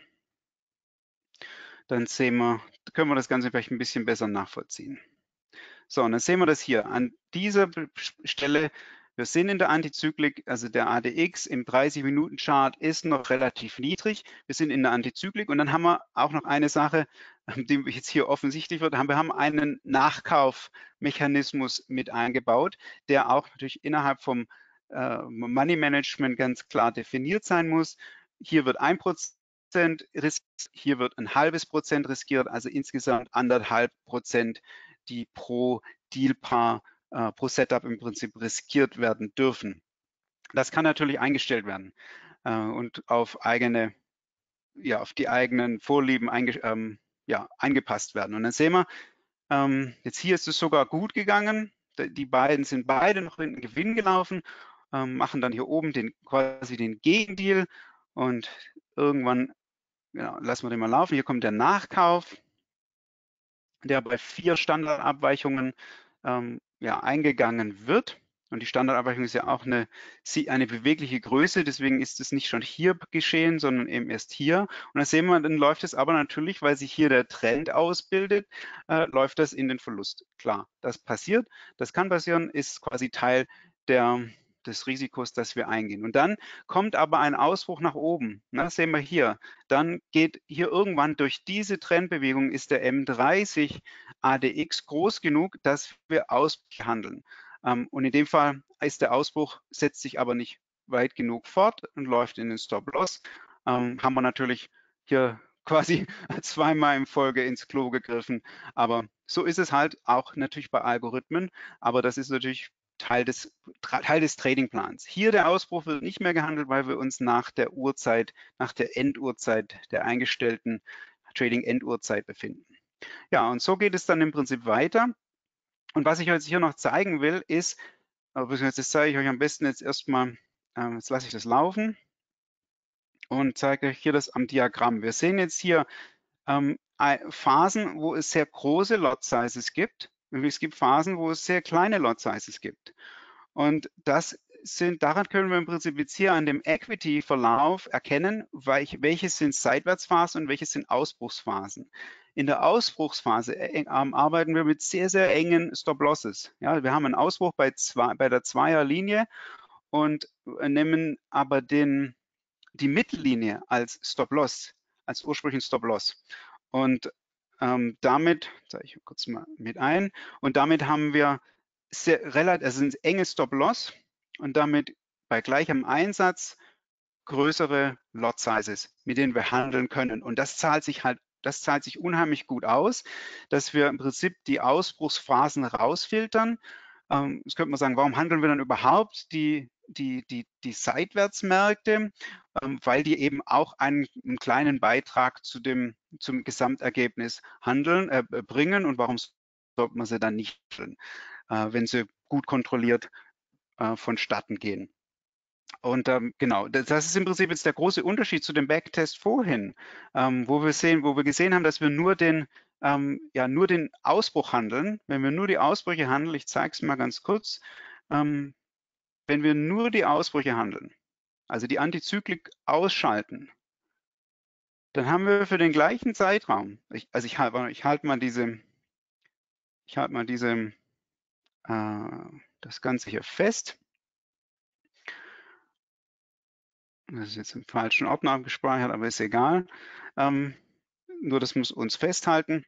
Dann sehen wir, können wir das Ganze vielleicht ein bisschen besser nachvollziehen. So, und dann sehen wir das hier an dieser Stelle. Wir sind in der Antizyklik, also der A D X im dreißig Minuten Chart ist noch relativ niedrig. Wir sind in der Antizyklik und dann haben wir auch noch eine Sache, die jetzt hier offensichtlich wird. Wir haben einen Nachkaufmechanismus mit eingebaut, der auch natürlich innerhalb vom äh, Money Management ganz klar definiert sein muss. Hier wird ein Prozent riskiert, hier wird ein halbes Prozent riskiert, also insgesamt anderthalb Prozent, die pro Dealpaar, äh, pro Setup im Prinzip riskiert werden dürfen. Das kann natürlich eingestellt werden äh, und auf eigene, ja, auf die eigenen Vorlieben einge, ähm, ja, eingepasst werden. Und dann sehen wir, ähm, jetzt hier ist es sogar gut gegangen. Die beiden sind beide noch in den Gewinn gelaufen, ähm, machen dann hier oben den, quasi den Gegendeal und irgendwann, ja, lassen wir den mal laufen. Hier kommt der Nachkauf, der bei vier Standardabweichungen ähm, ja, eingegangen wird. Und die Standardabweichung ist ja auch eine, eine bewegliche Größe, deswegen ist es nicht schon hier geschehen, sondern eben erst hier. Und dann sehen wir, dann läuft es aber natürlich, weil sich hier der Trend ausbildet, äh, läuft das in den Verlust. Klar, das passiert, das kann passieren, ist quasi Teil der, des Risikos, das wir eingehen. Und dann kommt aber ein Ausbruch nach oben. Das sehen wir hier. Dann geht hier irgendwann durch diese Trendbewegung ist der M dreißig A D X groß genug, dass wir aushandeln. Ähm, und in dem Fall ist der Ausbruch, setzt sich aber nicht weit genug fort und läuft in den Stop-Loss. Ähm, haben wir natürlich hier quasi zweimal in Folge ins Klo gegriffen. Aber so ist es halt auch natürlich bei Algorithmen. Aber das ist natürlich Teil des, Teil des Tradingplans. Hier der Ausbruch wird nicht mehr gehandelt, weil wir uns nach der Uhrzeit, nach der Enduhrzeit, der eingestellten Trading-Enduhrzeit befinden. Ja, und so geht es dann im Prinzip weiter. Und was ich euch hier noch zeigen will, ist, beziehungsweise das zeige ich euch am besten jetzt erstmal, äh, jetzt lasse ich das laufen und zeige euch hier das am Diagramm. Wir sehen jetzt hier ähm, Phasen, wo es sehr große Lot Sizes gibt. Und es gibt Phasen, wo es sehr kleine Lot Sizes gibt. Und das sind, daran können wir im Prinzip jetzt hier an dem Equity-Verlauf erkennen, welche sind Seitwärtsphasen und welche sind Ausbruchsphasen. In der Ausbruchsphase äh, arbeiten wir mit sehr, sehr engen Stop-Losses. Ja, wir haben einen Ausbruch bei, zwei, bei der Zweierlinie und nehmen aber den, die Mittellinie als Stop-Loss, als ursprünglichen Stop-Loss. Und ähm, damit, zeige ich kurz mal mit ein, und damit haben wir sehr, relativ, also ein enges Stop-Loss und damit bei gleichem Einsatz größere Lot-Sizes, mit denen wir handeln können. Und das zahlt sich halt, das zahlt sich unheimlich gut aus, dass wir im Prinzip die Ausbruchsphasen rausfiltern. Ähm, jetzt könnte man sagen, warum handeln wir dann überhaupt die, die, die, die Seitwärtsmärkte? Ähm, weil die eben auch einen, einen kleinen Beitrag zu dem, zum Gesamtergebnis handeln, äh, bringen. Und warum sollte man sie dann nicht handeln, äh, wenn sie gut kontrolliert äh, vonstatten gehen? Und ähm, genau, das, das ist im Prinzip jetzt der große Unterschied zu dem Backtest vorhin, ähm, wo wir sehen, wo wir gesehen haben, dass wir nur den ähm, ja nur den Ausbruch handeln, wenn wir nur die Ausbrüche handeln, ich zeige es mal ganz kurz, ähm, wenn wir nur die Ausbrüche handeln, also die Antizyklik ausschalten, dann haben wir für den gleichen Zeitraum, ich, also ich halte ich halt mal diese, ich halte mal diese, äh, das Ganze hier fest. Das ist jetzt im falschen Ordner abgespeichert, aber ist egal. Ähm, nur das muss uns festhalten.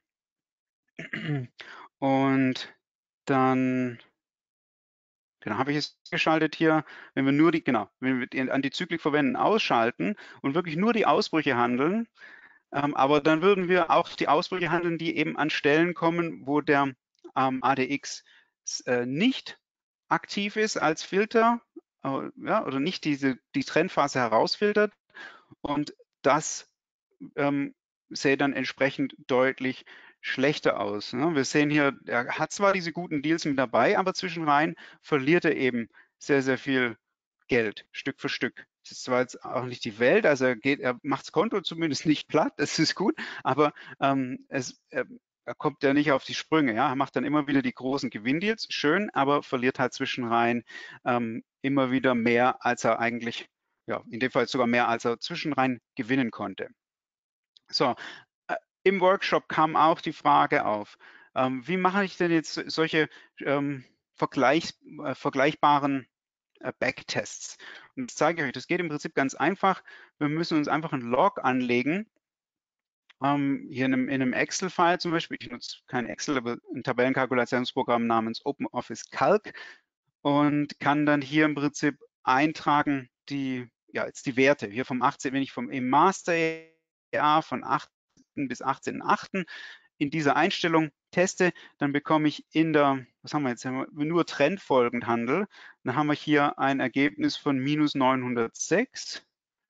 Und dann genau, habe ich es geschaltet hier. Wenn wir nur die, genau, wenn wir die Antizyklik verwenden, ausschalten und wirklich nur die Ausbrüche handeln, ähm, aber dann würden wir auch die Ausbrüche handeln, die eben an Stellen kommen, wo der ähm, A D X äh, nicht aktiv ist als Filter, äh, ja, oder nicht diese, die Trendphase herausfiltert. Und das ähm, sähe dann entsprechend deutlich schlechter aus. Ne? Wir sehen hier, er hat zwar diese guten Deals mit dabei, aber zwischenrein verliert er eben sehr, sehr viel Geld, Stück für Stück. Das ist zwar jetzt auch nicht die Welt, also er, geht, er macht das Konto zumindest nicht platt, das ist gut, aber ähm, es, er, er kommt ja nicht auf die Sprünge. Ja? Er macht dann immer wieder die großen Gewinndeals, schön, aber verliert halt zwischenrein ähm, immer wieder mehr, als er eigentlich, ja, in dem Fall sogar mehr, als er zwischenrein gewinnen konnte. So, äh, im Workshop kam auch die Frage auf, ähm, wie mache ich denn jetzt solche ähm, Vergleich, äh, vergleichbaren äh, Backtests? Und das zeige ich euch, das geht im Prinzip ganz einfach. Wir müssen uns einfach einen Log anlegen, ähm, hier in einem, in einem Excel-File zum Beispiel. Ich nutze kein Excel, aber ein Tabellenkalkulationsprogramm namens OpenOffice Calc und kann dann hier im Prinzip eintragen, die, ja, jetzt die Werte. Hier vom achtzehnten, wenn ich vom im Master Jahr von achten bis achtzehnten achten in dieser Einstellung teste, dann bekomme ich in der, was haben wir jetzt, wenn wir nur trendfolgend handeln, dann haben wir hier ein Ergebnis von minus neunhundertsechs.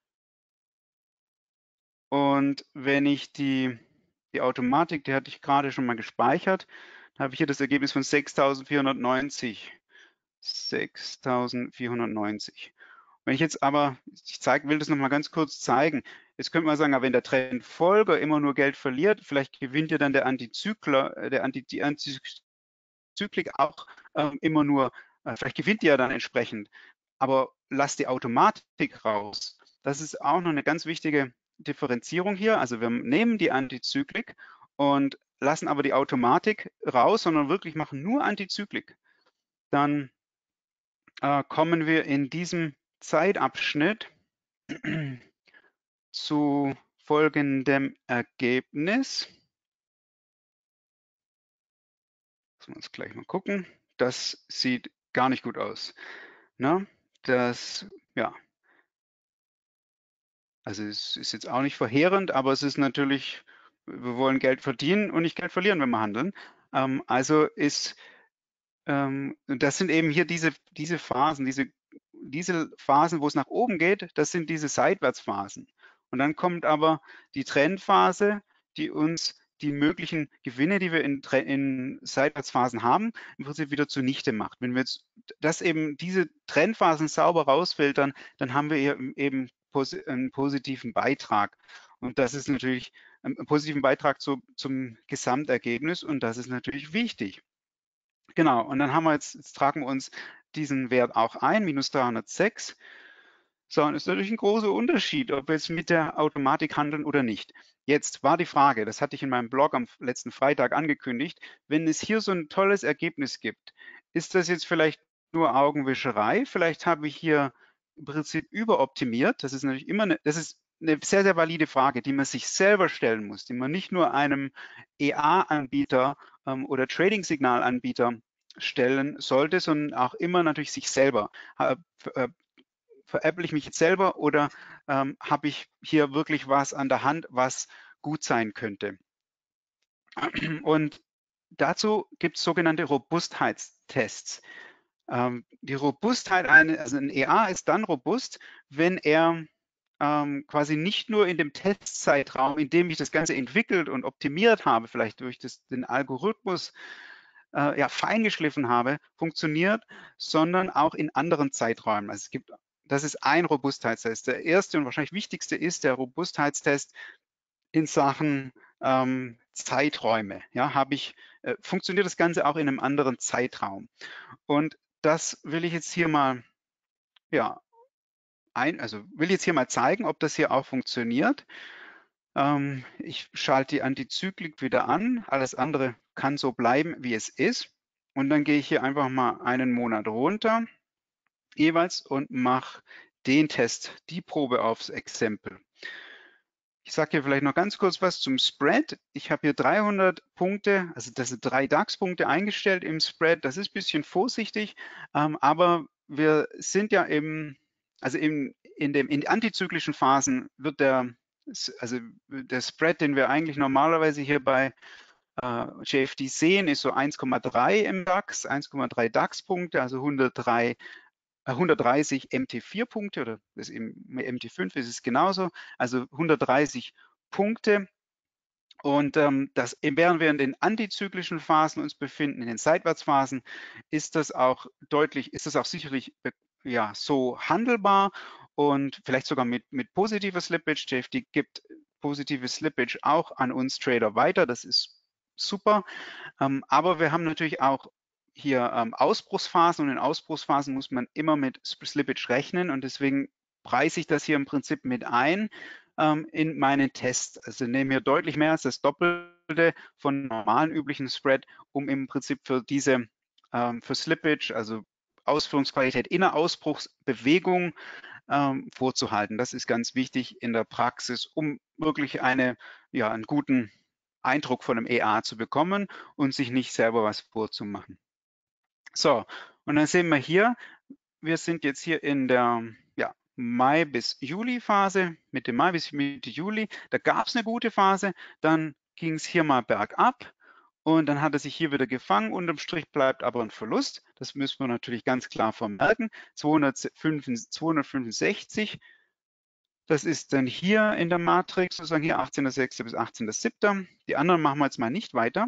Und wenn ich die, die Automatik, die hatte ich gerade schon mal gespeichert, dann habe ich hier das Ergebnis von sechstausendvierhundertneunzig. sechstausendvierhundertneunzig. Wenn ich jetzt aber, ich zeig, will das nochmal ganz kurz zeigen, jetzt könnte man sagen, aber wenn der Trendfolger immer nur Geld verliert, vielleicht gewinnt ja dann der Antizykler, der Anti, die Antizyklik auch ähm, immer nur, äh, vielleicht gewinnt die ja dann entsprechend, aber lass die Automatik raus. Das ist auch noch eine ganz wichtige Differenzierung hier. Also wir nehmen die Antizyklik und lassen aber die Automatik raus, sondern wirklich machen nur Antizyklik. Dann äh, kommen wir in diesem Zeitabschnitt zu folgendem Ergebnis. Müssen wir uns gleich mal gucken. Das sieht gar nicht gut aus. Na, das, ja, also es ist jetzt auch nicht verheerend, aber es ist natürlich, wir wollen Geld verdienen und nicht Geld verlieren, wenn wir handeln. Ähm, also ist, ähm, das sind eben hier diese, diese Phasen, diese, diese Phasen, wo es nach oben geht, das sind diese Seitwärtsphasen. Und dann kommt aber die Trendphase, die uns die möglichen Gewinne, die wir in, in Seitwärtsphasen haben, im Prinzip wieder zunichte macht. Wenn wir jetzt das eben diese Trendphasen sauber rausfiltern, dann haben wir hier eben einen positiven Beitrag. Und das ist natürlich einen positiven Beitrag zu, zum Gesamtergebnis und das ist natürlich wichtig. Genau, und dann haben wir jetzt, jetzt tragen wir uns diesen Wert auch ein, minus dreihundertsechs. So, und es ist natürlich ein großer Unterschied, ob wir jetzt mit der Automatik handeln oder nicht. Jetzt war die Frage, das hatte ich in meinem Blog am letzten Freitag angekündigt, wenn es hier so ein tolles Ergebnis gibt, ist das jetzt vielleicht nur Augenwischerei? Vielleicht habe ich hier im Prinzip überoptimiert. Das ist natürlich immer eine, das ist eine sehr, sehr valide Frage, die man sich selber stellen muss, die man nicht nur einem E A-Anbieter ähm, oder Trading-Signal-Anbieter stellen sollte, sondern auch immer natürlich sich selber. Äh, veräpple ich mich jetzt selber oder ähm, habe ich hier wirklich was an der Hand, was gut sein könnte? Und dazu gibt es sogenannte Robustheitstests. Ähm, die Robustheit, eine, also ein E A ist dann robust, wenn er ähm, quasi nicht nur in dem Testzeitraum, in dem ich das Ganze entwickelt und optimiert habe, vielleicht durch das, den Algorithmus äh, ja, feingeschliffen habe, funktioniert, sondern auch in anderen Zeiträumen. Also es gibt, das ist ein Robustheitstest. Der erste und wahrscheinlich wichtigste ist der Robustheitstest in Sachen ähm, Zeiträume. Ja, habe ich, äh, funktioniert das Ganze auch in einem anderen Zeitraum? Und das will ich jetzt hier mal, ja, ein, also will jetzt hier mal zeigen, ob das hier auch funktioniert. Ähm, ich schalte die Antizyklik wieder an. Alles andere kann so bleiben, wie es ist. Und dann gehe ich hier einfach mal einen Monat runter jeweils und mache den Test, die Probe aufs Exempel. Ich sage hier vielleicht noch ganz kurz was zum Spread. Ich habe hier dreihundert Punkte, also das sind drei DAX-Punkte eingestellt im Spread. Das ist ein bisschen vorsichtig, ähm, aber wir sind ja im, also im, in den in antizyklischen Phasen wird der, also der Spread, den wir eigentlich normalerweise hier bei äh, J F D sehen, ist so eins Komma drei im DAX, eins Komma drei DAX-Punkte, also hundertdrei hundertdreißig M T vier Punkte oder das im M T fünf ist es genauso, also hundertdreißig Punkte. Und ähm, das, während wir in den antizyklischen Phasen uns befinden, in den Seitwärtsphasen, ist das auch deutlich, ist das auch sicherlich ja, so handelbar und vielleicht sogar mit, mit positiver Slippage. J F D gibt positive Slippage auch an uns Trader weiter. Das ist super. Ähm, aber wir haben natürlich auch hier ähm, Ausbruchsphasen und in Ausbruchsphasen muss man immer mit Slippage rechnen und deswegen preise ich das hier im Prinzip mit ein ähm, in meinen Tests. Also nehme hier deutlich mehr als das Doppelte von normalen üblichen Spread, um im Prinzip für diese, ähm, für Slippage, also Ausführungsqualität in der Ausbruchsbewegung ähm, vorzuhalten. Das ist ganz wichtig in der Praxis, um wirklich eine, ja, einen guten Eindruck von einem E A zu bekommen und sich nicht selber was vorzumachen. So, und dann sehen wir hier, wir sind jetzt hier in der ja, Mai bis Juli Phase, Mitte Mai bis Mitte Juli. Da gab es eine gute Phase, dann ging es hier mal bergab und dann hat er sich hier wieder gefangen. Unterm Strich bleibt aber ein Verlust. Das müssen wir natürlich ganz klar vermerken. zweihundertfünfundsechzig. Das ist dann hier in der Matrix, sozusagen hier achtzehnter sechster bis achtzehnter siebter Die anderen machen wir jetzt mal nicht weiter,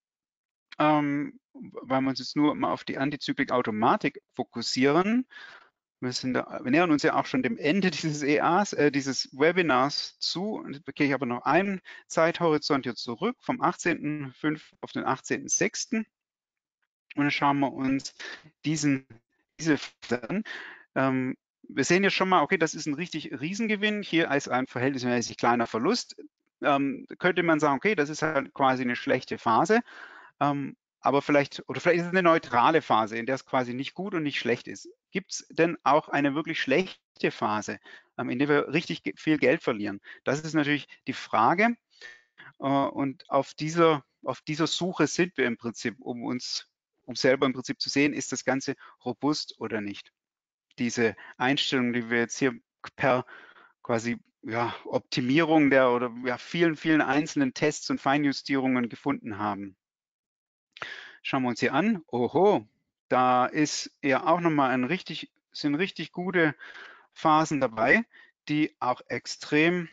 ähm, weil wir uns jetzt nur mal auf die Antizyklik-Automatik fokussieren. Wir, sind da, wir nähern uns ja auch schon dem Ende dieses E As, äh, dieses Webinars zu. Jetzt gehe ich aber noch einen Zeithorizont hier zurück, vom achtzehnten fünften auf den achtzehnten sechsten Und dann schauen wir uns diesen, diese an. Ähm, wir sehen jetzt schon mal, okay, das ist ein richtig Riesengewinn, hier als ein verhältnismäßig kleiner Verlust. Ähm, könnte man sagen, okay, das ist halt quasi eine schlechte Phase, ähm, aber vielleicht, oder vielleicht ist es eine neutrale Phase, in der es quasi nicht gut und nicht schlecht ist. Gibt es denn auch eine wirklich schlechte Phase, ähm, in der wir richtig viel Geld verlieren? Das ist natürlich die Frage. Äh, und auf dieser, auf dieser Suche sind wir im Prinzip, um uns, um selber im Prinzip zu sehen, ist das Ganze robust oder nicht. Diese Einstellung, die wir jetzt hier per quasi ja, Optimierung der oder ja, vielen, vielen einzelnen Tests und Feinjustierungen gefunden haben. Schauen wir uns hier an. Oho, da ist ja auch nochmal ein richtig, sind richtig gute Phasen dabei, die auch extrem,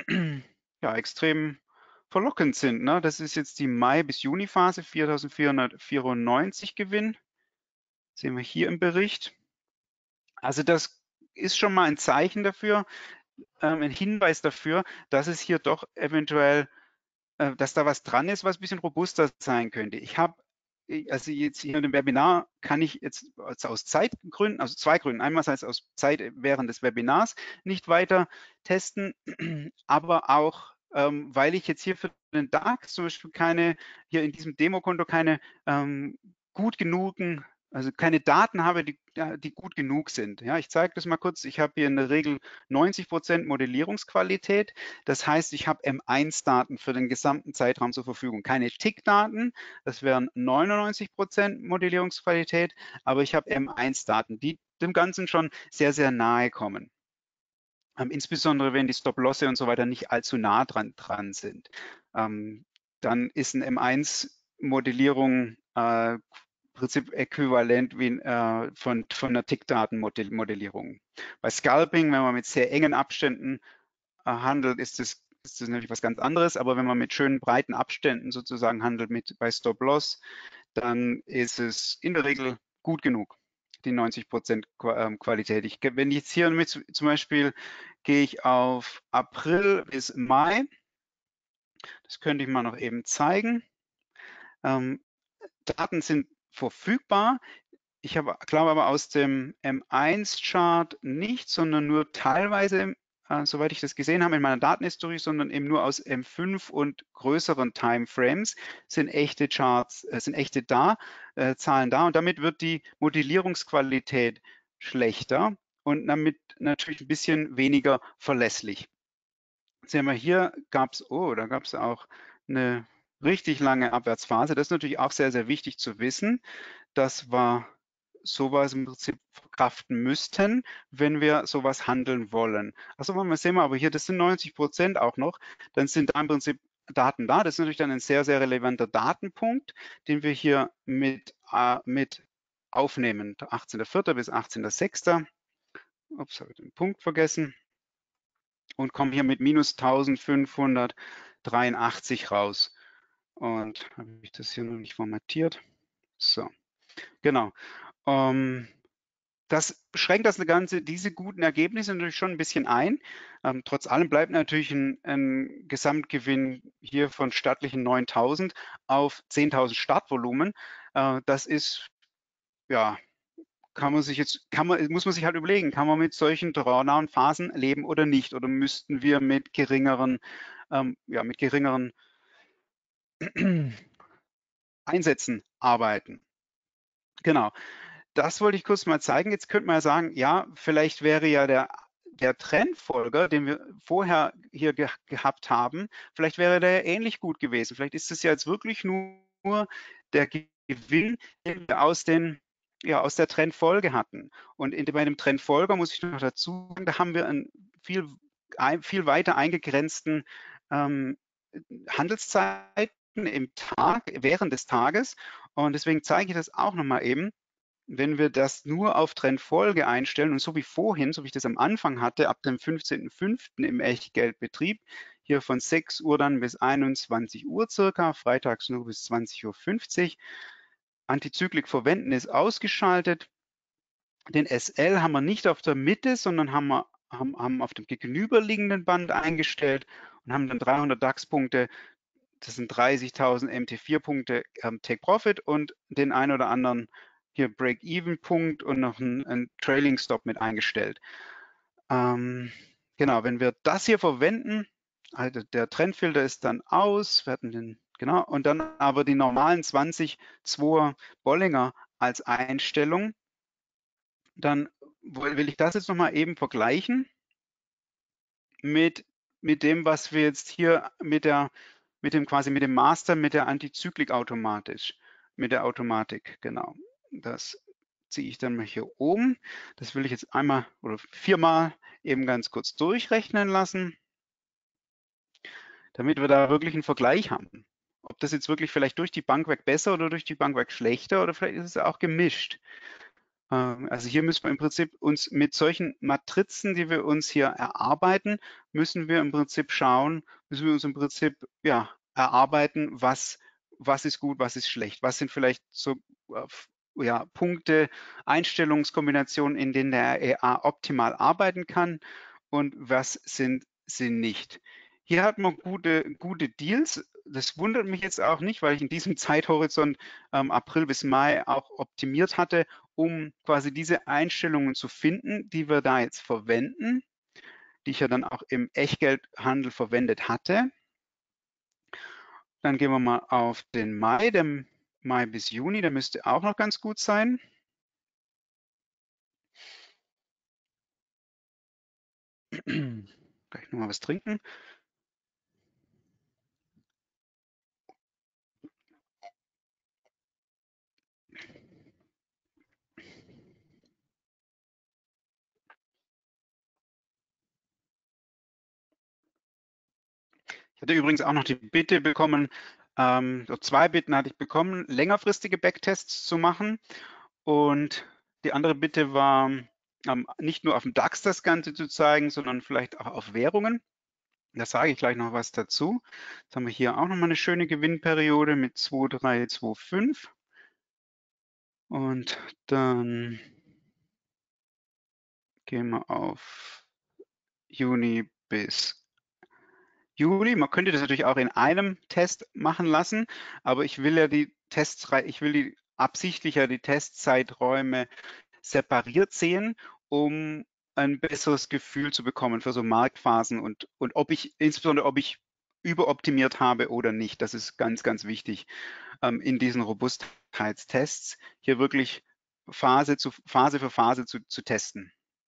ja, extrem verlockend sind. Ne? Das ist jetzt die Mai- bis Juni-Phase, viertausendvierhundertvierundneunzig Gewinn. Sehen wir hier im Bericht. Also das ist schon mal ein Zeichen dafür, ähm, ein Hinweis dafür, dass es hier doch eventuell, äh, dass da was dran ist, was ein bisschen robuster sein könnte. Ich habe, also jetzt hier in dem Webinar kann ich jetzt also aus Zeitgründen, also zwei Gründen, einerseits aus Zeit während des Webinars nicht weiter testen, aber auch, ähm, weil ich jetzt hier für den DAX zum Beispiel keine, hier in diesem Demokonto keine ähm, gut genugen, also keine Daten habe, die, die gut genug sind. Ja, ich zeige das mal kurz. Ich habe hier in der Regel neunzig Prozent Modellierungsqualität. Das heißt, ich habe M eins Daten für den gesamten Zeitraum zur Verfügung. Keine Tick-Daten, das wären neunundneunzig Prozent Modellierungsqualität, aber ich habe M eins Daten, die dem Ganzen schon sehr, sehr nahe kommen. Ähm, insbesondere wenn die Stop-Losse und so weiter nicht allzu nah dran, dran sind. Ähm, dann ist eine M eins Modellierung äh, Prinzip äquivalent wie äh, von, von einer Tick-Daten-Modellierung. Bei Scalping, wenn man mit sehr engen Abständen äh, handelt, ist das, ist das natürlich was ganz anderes, aber wenn man mit schönen breiten Abständen sozusagen handelt mit bei Stop-Loss, dann ist es in der Regel gut genug, die neunzig Prozent Qualität. Ich, wenn ich jetzt hier mit zum Beispiel gehe ich auf April bis Mai, Das könnte ich mal noch eben zeigen. Ähm, Daten sind verfügbar. Ich habe, glaube aber aus dem M eins Chart nicht, sondern nur teilweise, äh, soweit ich das gesehen habe in meiner Datenhistorie, sondern eben nur aus M fünf und größeren Timeframes sind echte Charts, äh, sind echte da, äh, Zahlen da, und damit wird die Modellierungsqualität schlechter und damit natürlich ein bisschen weniger verlässlich. Sehen wir hier, gab es, oh, da gab es auch eine richtig lange Abwärtsphase. Das ist natürlich auch sehr, sehr wichtig zu wissen, dass wir sowas im Prinzip verkraften müssten, wenn wir sowas handeln wollen. Also wollen wir sehen wir aber hier, das sind neunzig Prozent auch noch, dann sind da im Prinzip Daten da. Das ist natürlich dann ein sehr, sehr relevanter Datenpunkt, den wir hier mit, äh, mit aufnehmen. achtzehnter vierter bis achtzehnter sechster Ups, habe ich den Punkt vergessen. Und kommen hier mit minus eintausendfünfhundertdreiundachtzig raus. Und habe ich das hier noch nicht formatiert? So, genau. Ähm, das schränkt das Ganze, diese guten Ergebnisse natürlich schon ein bisschen ein. Ähm, trotz allem bleibt natürlich ein, ein Gesamtgewinn hier von stattlichen neuntausend auf zehntausend Startvolumen. Äh, das ist, ja, kann man sich jetzt, kann man, muss man sich halt überlegen, kann man mit solchen drawdown Phasen leben oder nicht? Oder müssten wir mit geringeren, ähm, ja, mit geringeren Einsätzen arbeiten? Genau. Das wollte ich kurz mal zeigen. Jetzt könnte man ja sagen, ja, vielleicht wäre ja der, der Trendfolger, den wir vorher hier ge gehabt haben, vielleicht wäre der ja ähnlich gut gewesen. Vielleicht ist es ja jetzt wirklich nur der Gewinn, den wir aus den ja, aus der Trendfolge hatten. Und in, bei dem Trendfolger muss ich noch dazu sagen, da haben wir einen viel, ein, viel weiter eingegrenzten ähm, Handelszeiten im Tag, während des Tages. Und deswegen zeige ich das auch nochmal eben. Wenn wir das nur auf Trendfolge einstellen und so wie vorhin, so wie ich das am Anfang hatte, ab dem fünfzehnten fünften im Echtgeldbetrieb, hier von sechs Uhr dann bis einundzwanzig Uhr circa, freitags nur bis zwanzig Uhr fünfzig. Antizyklik verwenden ist ausgeschaltet. Den S L haben wir nicht auf der Mitte, sondern haben wir haben, haben auf dem gegenüberliegenden Band eingestellt und haben dann dreihundert DAX-Punkte, das sind dreißigtausend M T vier Punkte ähm, Take Profit und den ein oder anderen hier Break-Even-Punkt und noch einen, einen Trailing-Stop mit eingestellt. Ähm, genau, wenn wir das hier verwenden, also der Trendfilter ist dann aus, wir hatten den, genau, und dann aber die normalen zwanzig Zweier Bollinger als Einstellung, dann will ich das jetzt nochmal eben vergleichen mit, mit dem, was wir jetzt hier mit der mit dem quasi mit dem Master, mit der Antizyklik automatisch, mit der Automatik, genau. Das ziehe ich dann mal hier oben. Das will ich jetzt einmal oder viermal eben ganz kurz durchrechnen lassen, damit wir da wirklich einen Vergleich haben. Ob das jetzt wirklich vielleicht durch die Bank weg besser oder durch die Bank weg schlechter oder vielleicht ist es auch gemischt. Also hier müssen wir im Prinzip uns mit solchen Matrizen, die wir uns hier erarbeiten, müssen wir im Prinzip schauen, müssen wir uns im Prinzip ja, erarbeiten, was, was ist gut, was ist schlecht, was sind vielleicht so ja, Punkte, Einstellungskombinationen, in denen der A I optimal arbeiten kann und was sind sie nicht. Hier hat man gute, gute Deals. Das wundert mich jetzt auch nicht, weil ich in diesem Zeithorizont ähm, April bis Mai auch optimiert hatte, um quasi diese Einstellungen zu finden, die wir da jetzt verwenden, die ich ja dann auch im Echtgeldhandel verwendet hatte. Dann gehen wir mal auf den Mai, der Mai bis Juni, der müsste auch noch ganz gut sein. Gleich nochmal was trinken. Ich hatte übrigens auch noch die Bitte bekommen, ähm, so zwei Bitten hatte ich bekommen, längerfristige Backtests zu machen. Und die andere Bitte war, ähm, nicht nur auf dem DAX das Ganze zu zeigen, sondern vielleicht auch auf Währungen. Da sage ich gleich noch was dazu. Jetzt haben wir hier auch nochmal eine schöne Gewinnperiode mit zwei, drei, zwei, fünf. Und dann gehen wir auf Juni bis Juli. Man könnte das natürlich auch in einem Test machen lassen, aber ich will ja die Tests, ich will die absichtlich ja die Testzeiträume separiert sehen, um ein besseres Gefühl zu bekommen für so Marktphasen und, und ob ich, insbesondere ob ich überoptimiert habe oder nicht. Das ist ganz, ganz wichtig ähm, in diesen Robustheitstests, hier wirklich Phase, zu, Phase für Phase zu, zu testen.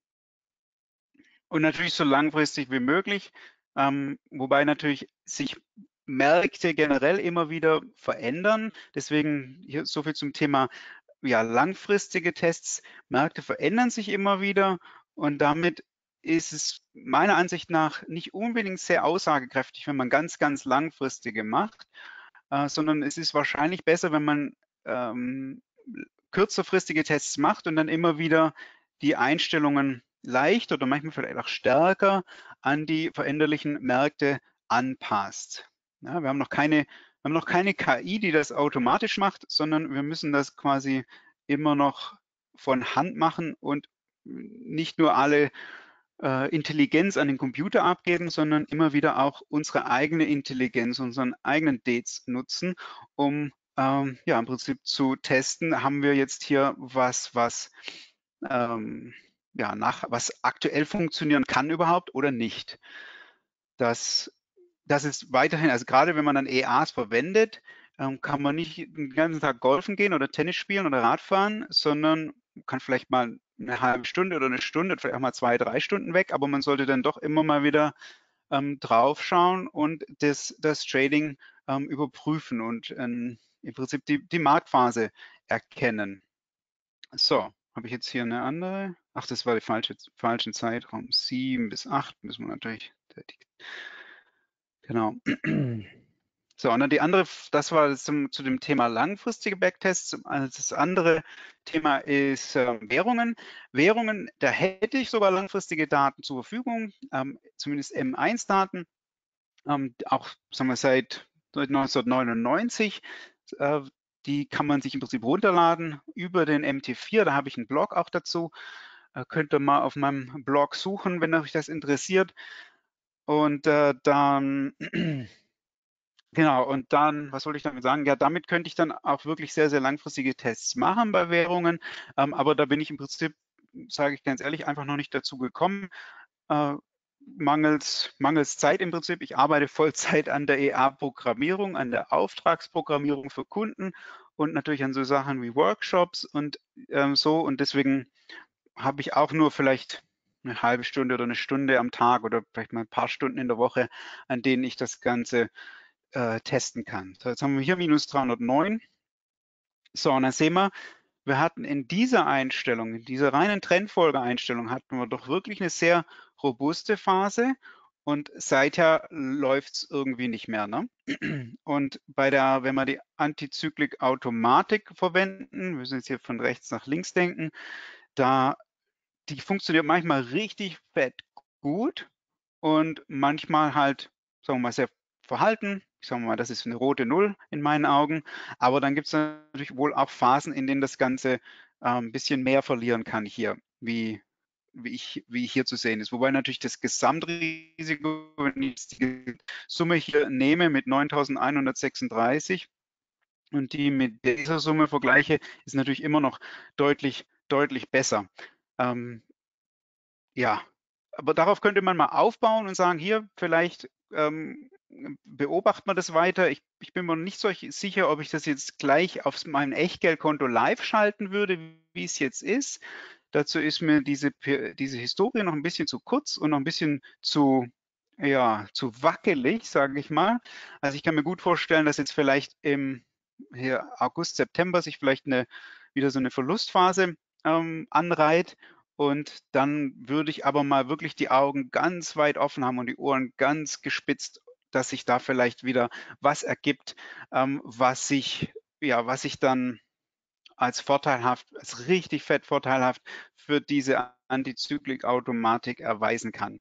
Und natürlich so langfristig wie möglich, ähm, wobei natürlich sich Märkte generell immer wieder verändern. Deswegen hier so viel zum Thema ja, langfristige Tests. Märkte verändern sich immer wieder und damit ist es meiner Ansicht nach nicht unbedingt sehr aussagekräftig, wenn man ganz, ganz langfristige macht, äh, sondern es ist wahrscheinlich besser, wenn man ähm, kürzerfristige Tests macht und dann immer wieder die Einstellungen leicht oder manchmal vielleicht auch stärker an die veränderlichen Märkte anpasst. Ja, wir haben noch keine, wir haben noch keine K I, die das automatisch macht, sondern wir müssen das quasi immer noch von Hand machen und nicht nur alle äh, Intelligenz an den Computer abgeben, sondern immer wieder auch unsere eigene Intelligenz, unseren eigenen Dates nutzen, um ähm, ja im Prinzip zu testen, haben wir jetzt hier was, was ähm, ja nach was aktuell funktionieren kann überhaupt oder nicht. Das, das ist weiterhin, also gerade wenn man dann E As verwendet, ähm, kann man nicht den ganzen Tag golfen gehen oder Tennis spielen oder Radfahren, sondern kann vielleicht mal eine halbe Stunde oder eine Stunde, vielleicht auch mal zwei, drei Stunden weg, aber man sollte dann doch immer mal wieder ähm, draufschauen und das, das Trading ähm, überprüfen und ähm, im Prinzip die, die Marktphase erkennen. So, habe ich jetzt hier eine andere? Ach, das war der falsche, falschen Zeitraum. Sieben bis acht müssen wir natürlich. Genau. So, und dann die andere, das war zum, zu dem Thema langfristige Backtests. Das andere Thema ist äh, Währungen. Währungen, da hätte ich sogar langfristige Daten zur Verfügung, ähm, zumindest M eins Daten, ähm, auch sagen wir seit neunzehnhundertneunundneunzig. Äh, die kann man sich im Prinzip runterladen über den M T vier. Da habe ich einen Blog auch dazu. Äh, könnt ihr mal auf meinem Blog suchen, wenn euch das interessiert. Und äh, dann genau, und dann, was wollte ich damit sagen? Ja, damit könnte ich dann auch wirklich sehr, sehr langfristige Tests machen bei Währungen. Ähm, aber da bin ich im Prinzip, sage ich ganz ehrlich, einfach noch nicht dazu gekommen. Äh, mangels, mangels Zeit im Prinzip. Ich arbeite Vollzeit an der E A-Programmierung, an der Auftragsprogrammierung für Kunden und natürlich an so Sachen wie Workshops und ähm, so. Und deswegen habe ich auch nur vielleicht eine halbe Stunde oder eine Stunde am Tag oder vielleicht mal ein paar Stunden in der Woche, an denen ich das Ganze äh, testen kann. So, jetzt haben wir hier minus dreihundertneun. So, und dann sehen wir, wir hatten in dieser Einstellung, in dieser reinen Trendfolge-Einstellung, hatten wir doch wirklich eine sehr robuste Phase und seither läuft es irgendwie nicht mehr. Ne? Und bei der, wenn wir die Antizyklik-Automatik verwenden, wir müssen jetzt hier von rechts nach links denken, da die funktioniert manchmal richtig fett gut und manchmal halt, sagen wir mal, sehr verhalten. Ich sage mal, das ist eine rote Null in meinen Augen. Aber dann gibt es natürlich wohl auch Phasen, in denen das Ganze äh, ein bisschen mehr verlieren kann hier, wie, wie, ich, wie hier zu sehen ist. Wobei natürlich das Gesamtrisiko, wenn ich die Summe hier nehme mit neuntausendeinhundertsechsunddreißig und die mit dieser Summe vergleiche, ist natürlich immer noch deutlich, deutlich besser. Ähm, ja, aber darauf könnte man mal aufbauen und sagen, hier, vielleicht ähm, beobachtet man das weiter. Ich, ich bin mir nicht so sicher, ob ich das jetzt gleich auf meinem Echtgeldkonto live schalten würde, wie es jetzt ist. Dazu ist mir diese, diese Historie noch ein bisschen zu kurz und noch ein bisschen zu, ja, zu wackelig, sage ich mal. Also ich kann mir gut vorstellen, dass jetzt vielleicht im hier August, September sich vielleicht eine, wieder so eine Verlustphase ähm, anreiht. Und dann würde ich aber mal wirklich die Augen ganz weit offen haben und die Ohren ganz gespitzt, dass sich da vielleicht wieder was ergibt, ähm, was sich, ja, was sich dann als vorteilhaft, als richtig fett vorteilhaft für diese Antizyklik-Automatik erweisen kann.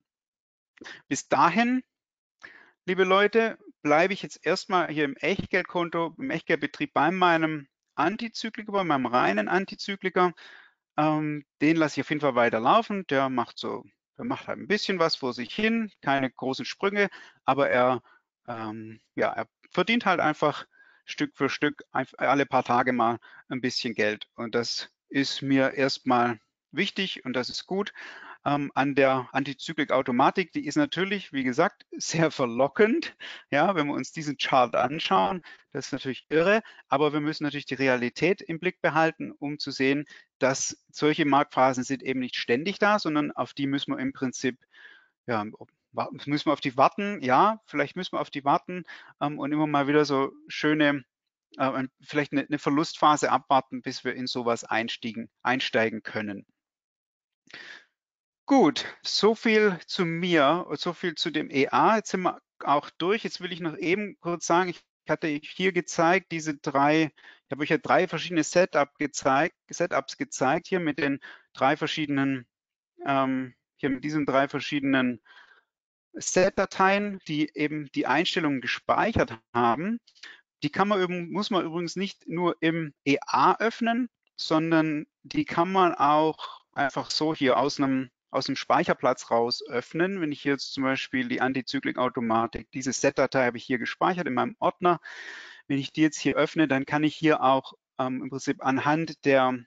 Bis dahin, liebe Leute, bleibe ich jetzt erstmal hier im Echtgeldkonto, im Echtgeldbetrieb bei meinem Antizykliker, bei meinem reinen Antizykliker. Ähm, den lasse ich auf jeden Fall weiter laufen. Der macht so er macht halt ein bisschen was vor sich hin, keine großen Sprünge, aber er, ähm, ja, er verdient halt einfach Stück für Stück alle paar Tage mal ein bisschen Geld. Und das ist mir erstmal wichtig und das ist gut. Ähm, an der Antizyklik-Automatik, die ist natürlich, wie gesagt, sehr verlockend. Ja, wenn wir uns diesen Chart anschauen, das ist natürlich irre, aber wir müssen natürlich die Realität im Blick behalten, um zu sehen, dass solche Marktphasen sind eben nicht ständig da, sondern auf die müssen wir im Prinzip, ja, müssen wir auf die warten, ja, vielleicht müssen wir auf die warten ähm, und immer mal wieder so schöne, äh, vielleicht eine, eine Verlustphase abwarten, bis wir in sowas einstiegen, einsteigen können. Gut, so viel zu mir und so viel zu dem E A. Jetzt sind wir auch durch. Jetzt will ich noch eben kurz sagen, ich hatte hier gezeigt, diese drei, ich habe euch ja drei verschiedene Setup gezeigt, Setups gezeigt, hier mit den drei verschiedenen, ähm, hier mit diesen drei verschiedenen Set-Dateien, die eben die Einstellungen gespeichert haben. Die kann man, muss man übrigens nicht nur im E A öffnen, sondern die kann man auch einfach so hier aus einem, aus dem Speicherplatz raus öffnen. Wenn ich hier jetzt zum Beispiel die Antizyklik-Automatik, diese Set-Datei habe ich hier gespeichert in meinem Ordner. Wenn ich die jetzt hier öffne, dann kann ich hier auch ähm, im Prinzip anhand der,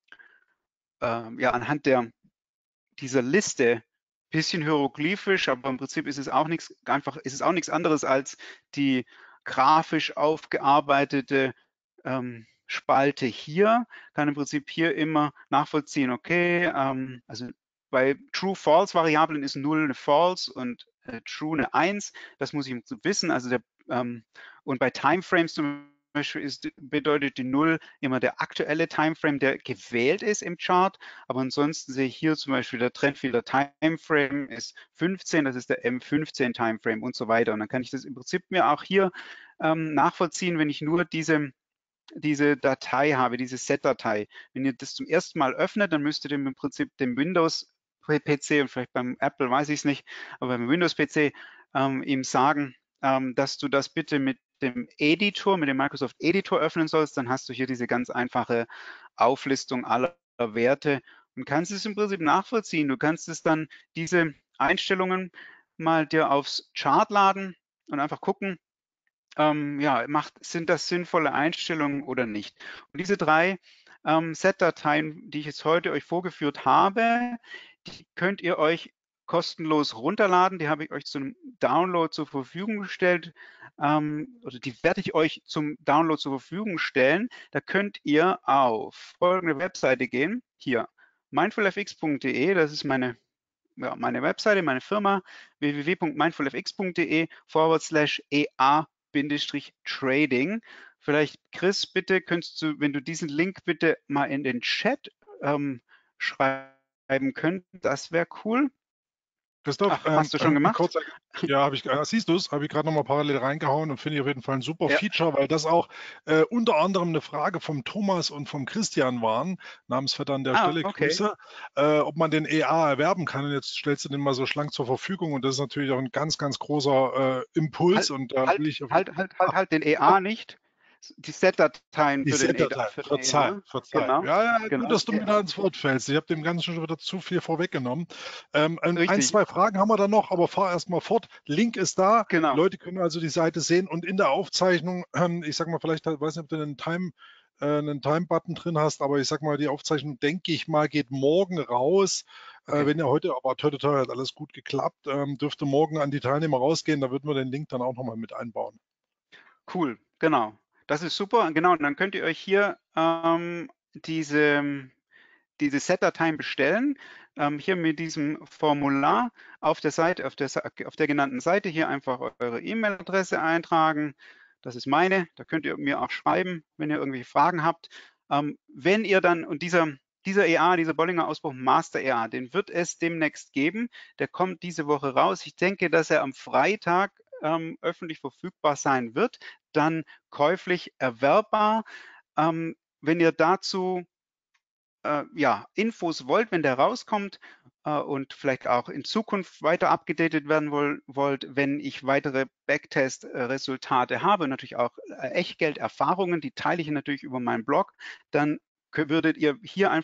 äh, ja, anhand der, dieser Liste, bisschen hieroglyphisch, aber im Prinzip ist es auch nichts, einfach ist es auch nichts anderes als die grafisch aufgearbeitete ähm, Spalte hier, kann im Prinzip hier immer nachvollziehen, okay, ähm, also bei True-False-Variablen ist null eine False und äh, True eine eins, das muss ich wissen, also der, ähm, und bei Timeframes zum Beispiel ist, bedeutet die null immer der aktuelle Timeframe, der gewählt ist im Chart, aber ansonsten sehe ich hier zum Beispiel der Trendfielder Timeframe ist fünfzehn, das ist der M fünfzehn Timeframe und so weiter. Und dann kann ich das im Prinzip mir auch hier ähm, nachvollziehen, wenn ich nur diese, diese Datei habe, diese Set-Datei. Wenn ihr das zum ersten Mal öffnet, dann müsstet ihr im Prinzip dem Windows-P C und vielleicht beim Apple weiß ich es nicht, aber beim Windows-P C ähm, ihm sagen, ähm, dass du das bitte mit dem Editor, mit dem Microsoft Editor öffnen sollst, dann hast du hier diese ganz einfache Auflistung aller Werte und kannst es im Prinzip nachvollziehen. Du kannst es dann, diese Einstellungen mal dir aufs Chart laden und einfach gucken, ähm, ja, macht, sind das sinnvolle Einstellungen oder nicht. Und diese drei ähm, Set-Dateien, die ich jetzt heute euch vorgeführt habe, die könnt ihr euch kostenlos runterladen. Die habe ich euch zum Download zur Verfügung gestellt. Ähm, oder die werde ich euch zum Download zur Verfügung stellen. Da könnt ihr auf folgende Webseite gehen. Hier, mindfulfx punkt de, das ist meine, ja, meine Webseite, meine Firma, w w w punkt mindfulfx punkt de forward slash ea Trading. Vielleicht, Chris, bitte könntest du, wenn du diesen Link bitte mal in den Chat ähm, schreiben könntest, das wäre cool. Christoph, Ach, ähm, hast du schon ein gemacht? kurzer, ja, habe ich, äh, siehst du es, habe ich gerade nochmal parallel reingehauen und finde ich auf jeden Fall ein super Ja. Feature, weil das auch äh, unter anderem eine Frage vom Thomas und vom Christian waren, namensvetter an der Ah, Stelle, okay. Grüße, äh, ob man den E A erwerben kann. Und jetzt stellst du den mal so schlank zur Verfügung und das ist natürlich auch ein ganz, ganz großer äh, Impuls Halt, und da halt, will ich auf halt, halt, halt, halt den E A nicht. Die Set-Dateien die für den, E- Set-Datei, für den E verzeih, A. verzeih. Genau, Ja, ja, gut, genau. dass du mir da ins Wort fällst. Ich habe dem Ganzen schon wieder zu viel vorweggenommen. Ähm, ein, ein, Richtig, zwei Fragen haben wir dann noch, aber fahr erst mal fort. Link ist da. Die genau. Leute können also die Seite sehen und in der Aufzeichnung, ähm, ich sag mal, vielleicht, ich weiß nicht, ob du einen Time, äh, einen Time-Button drin hast, aber ich sag mal, die Aufzeichnung, denke ich mal, geht morgen raus. Äh, Okay, wenn ja heute, aber heute, heute hat alles gut geklappt, ähm, dürfte morgen an die Teilnehmer rausgehen. Da würden wir den Link dann auch nochmal mit einbauen. cool, genau. Das ist super. Genau, und dann könnt ihr euch hier ähm, diese, diese Set-Dateien bestellen. Ähm, hier mit diesem Formular auf der Seite, auf der, auf der genannten Seite hier einfach eure E-Mail-Adresse eintragen. Das ist meine. Da könnt ihr mir auch schreiben, wenn ihr irgendwelche Fragen habt. Ähm, wenn ihr dann, und dieser, dieser E A, dieser Bollinger Ausbruch Master E A, den wird es demnächst geben. Der kommt diese Woche raus. Ich denke, dass er am Freitag ähm, öffentlich verfügbar sein wird, dann käuflich erwerbbar. Ähm, wenn ihr dazu äh, ja, Infos wollt, wenn der rauskommt äh, und vielleicht auch in Zukunft weiter abgedatet werden woll, wollt, wenn ich weitere Backtest-Resultate habe, natürlich auch äh, Echtgeld-Erfahrungen, die teile ich natürlich über meinen Blog, dann würdet ihr hier einfach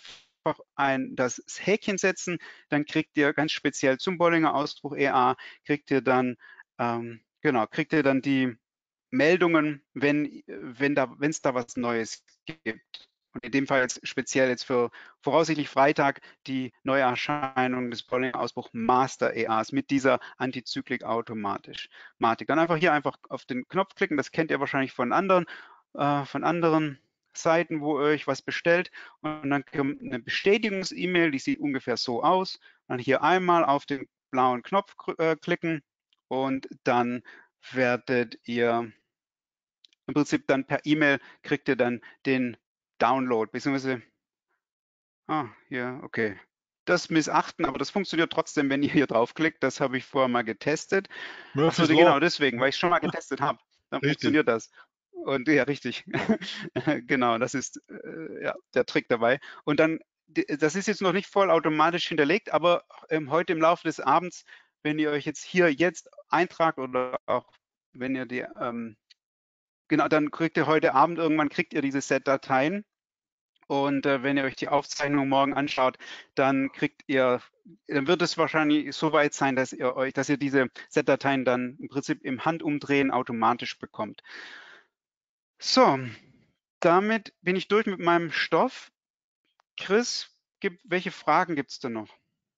einfach ein, das Häkchen setzen, dann kriegt ihr ganz speziell zum Bollinger Ausbruch E A, kriegt ihr dann, ähm, genau, kriegt ihr dann die Meldungen, wenn, wenn da, wenn es da was Neues gibt. Und in dem Fall jetzt speziell jetzt für voraussichtlich Freitag die Neuerscheinung des Bollinger Ausbruch Master E As mit dieser Antizyklik automatisch. Matik. Dann einfach hier einfach auf den Knopf klicken, das kennt ihr wahrscheinlich von anderen, äh, von anderen Seiten, wo ihr euch was bestellt, und dann kommt eine Bestätigungs-E-Mail, die sieht ungefähr so aus. Dann hier einmal auf den blauen Knopf äh, klicken und dann werdet ihr im Prinzip dann per E-Mail kriegt ihr dann den Download, beziehungsweise, ah, hier, okay. Das missachten, aber das funktioniert trotzdem, wenn ihr hier draufklickt. Das habe ich vorher mal getestet. Achso, Murphy's Law. genau deswegen, weil ich schon mal getestet habe. Dann Richtig. funktioniert das. Und ja, richtig. Genau, das ist äh, ja, der Trick dabei. Und dann, das ist jetzt noch nicht vollautomatisch hinterlegt, aber ähm, heute im Laufe des Abends, wenn ihr euch jetzt hier jetzt eintragt oder auch wenn ihr die, ähm, genau, dann kriegt ihr heute Abend irgendwann kriegt ihr diese Set-Dateien. Und äh, wenn ihr euch die Aufzeichnung morgen anschaut, dann kriegt ihr, dann wird es wahrscheinlich so weit sein, dass ihr euch, dass ihr diese Set-Dateien dann im Prinzip im Handumdrehen automatisch bekommt. So, damit bin ich durch mit meinem Stoff. Chris, gibt, welche Fragen gibt es denn noch?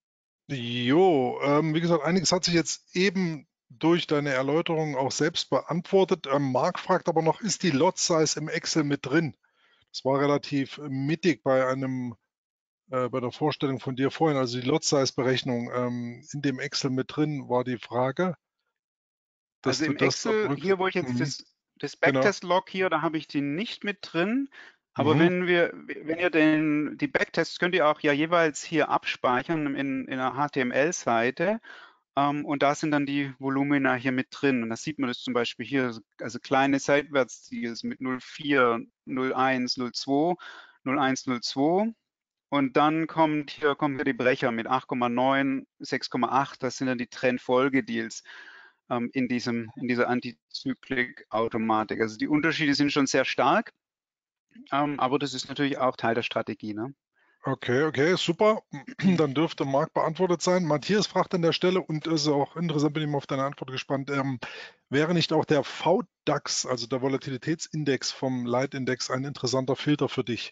Jo, ähm, wie gesagt, einiges hat sich jetzt eben durch deine Erläuterung auch selbst beantwortet. Ähm, Marc fragt aber noch, ist die Lot Size im Excel mit drin? Das war relativ mittig bei einem, äh, bei der Vorstellung von dir vorhin, also die Lot Size Berechnung ähm, in dem Excel mit drin war die Frage, dass Also du im das da Excel, hier wo ich berücksichtigst. jetzt Mhm, das, das genau. Backtest-Log hier, da habe ich die nicht mit drin. Aber Mhm, wenn wir, wenn ihr den, die Backtests könnt ihr auch ja jeweils hier abspeichern in, in einer H T M L-Seite. Um, und da sind dann die Volumina hier mit drin. Und da sieht man das zum Beispiel hier, also kleine Seitwärtsziele mit null Komma vier, null Komma eins, null Komma zwei, null Komma eins, null Komma zwei. Und dann kommt hier, kommen hier die Brecher mit acht Komma neun, sechs Komma acht. Das sind dann die Trendfolgedeals ähm, in, diesem, in dieser Antizyklik-Automatik. Also die Unterschiede sind schon sehr stark, ähm, aber das ist natürlich auch Teil der Strategie. Ne? okay, okay, super. Dann dürfte Marc beantwortet sein. Matthias fragt an der Stelle, und ist auch interessant, bin ich mal auf deine Antwort gespannt, ähm, wäre nicht auch der V DAX, also der Volatilitätsindex vom Leitindex, ein interessanter Filter für dich?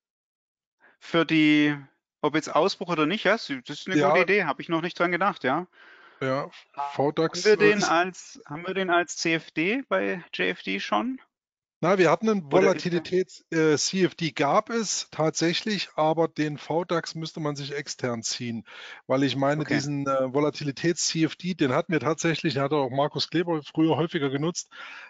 Für die, ob jetzt Ausbruch oder nicht, ja, das ist eine gute Ja, Idee, habe ich noch nicht dran gedacht, ja. ja, Haben V DAX wir äh, den ist, als, haben wir den als C F D bei J F D schon? na, wir hatten einen Oder ist der? Volatilitäts-C F D gab es tatsächlich, aber den V DAX müsste man sich extern ziehen, weil ich meine, Okay. diesen äh, Volatilitäts-C F D, den hatten wir tatsächlich, den hat auch Markus Kleber früher häufiger genutzt.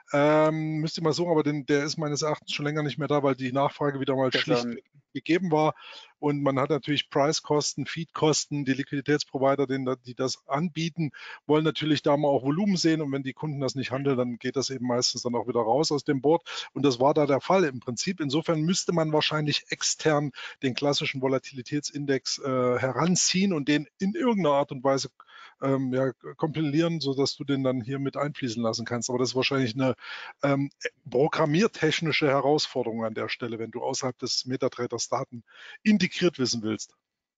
Ähm, müsste ich mal suchen, aber den, der ist meines Erachtens schon länger nicht mehr da, weil die Nachfrage wieder mal Das, ähm, schlicht gegeben war. Und man hat natürlich Preiskosten, Feedkosten, die Liquiditätsprovider, den, die das anbieten, wollen natürlich da mal auch Volumen sehen. Und wenn die Kunden das nicht handeln, dann geht das eben meistens dann auch wieder raus aus dem Board. Und das war da der Fall im Prinzip. Insofern müsste man wahrscheinlich extern den klassischen Volatilitätsindex äh, heranziehen und den in irgendeiner Art und Weise ähm, ja, kompilieren, sodass du den dann hier mit einfließen lassen kannst. Aber das ist wahrscheinlich eine ähm, programmiertechnische Herausforderung an der Stelle, wenn du außerhalb des MetaTraders Daten integriert wissen willst.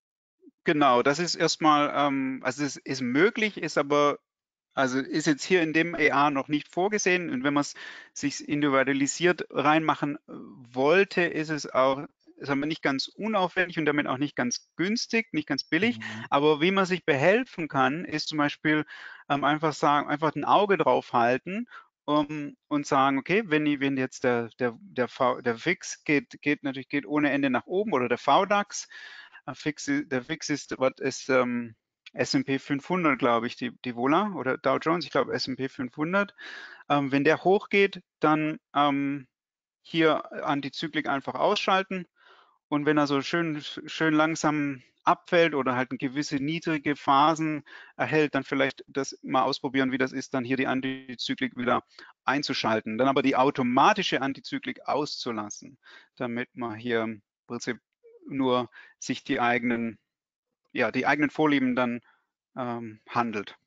genau, das ist erstmal, ähm, also es ist möglich, ist aber, also ist jetzt hier in dem A A noch nicht vorgesehen. Und wenn man es sich individualisiert reinmachen äh, wollte, ist es auch, sagen wir, nicht ganz unaufwendig und damit auch nicht ganz günstig, nicht ganz billig. Mhm. Aber wie man sich behelfen kann, ist zum Beispiel ähm, einfach sagen, einfach ein Auge drauf halten um, und sagen, okay, wenn, die- wenn jetzt der, der, der, v, der Fix geht, geht natürlich geht ohne Ende nach oben oder der V DAX, äh, Fix, i- der Fix ist, was ist ähm, S und P fünfhundert, glaube ich, die, die Vola oder Dow Jones, ich glaube S und P fünfhundert. Ähm, wenn der hochgeht, dann ähm, hier Antizyklik einfach ausschalten. Und wenn er so schön, schön langsam abfällt oder halt gewisse niedrige Phasen erhält, dann vielleicht das mal ausprobieren, wie das ist, dann hier die Antizyklik wieder einzuschalten. Dann aber die automatische Antizyklik auszulassen, damit man hier im Prinzip nur sich die eigenen, ja, die eigenen Vorlieben dann ähm, handelt.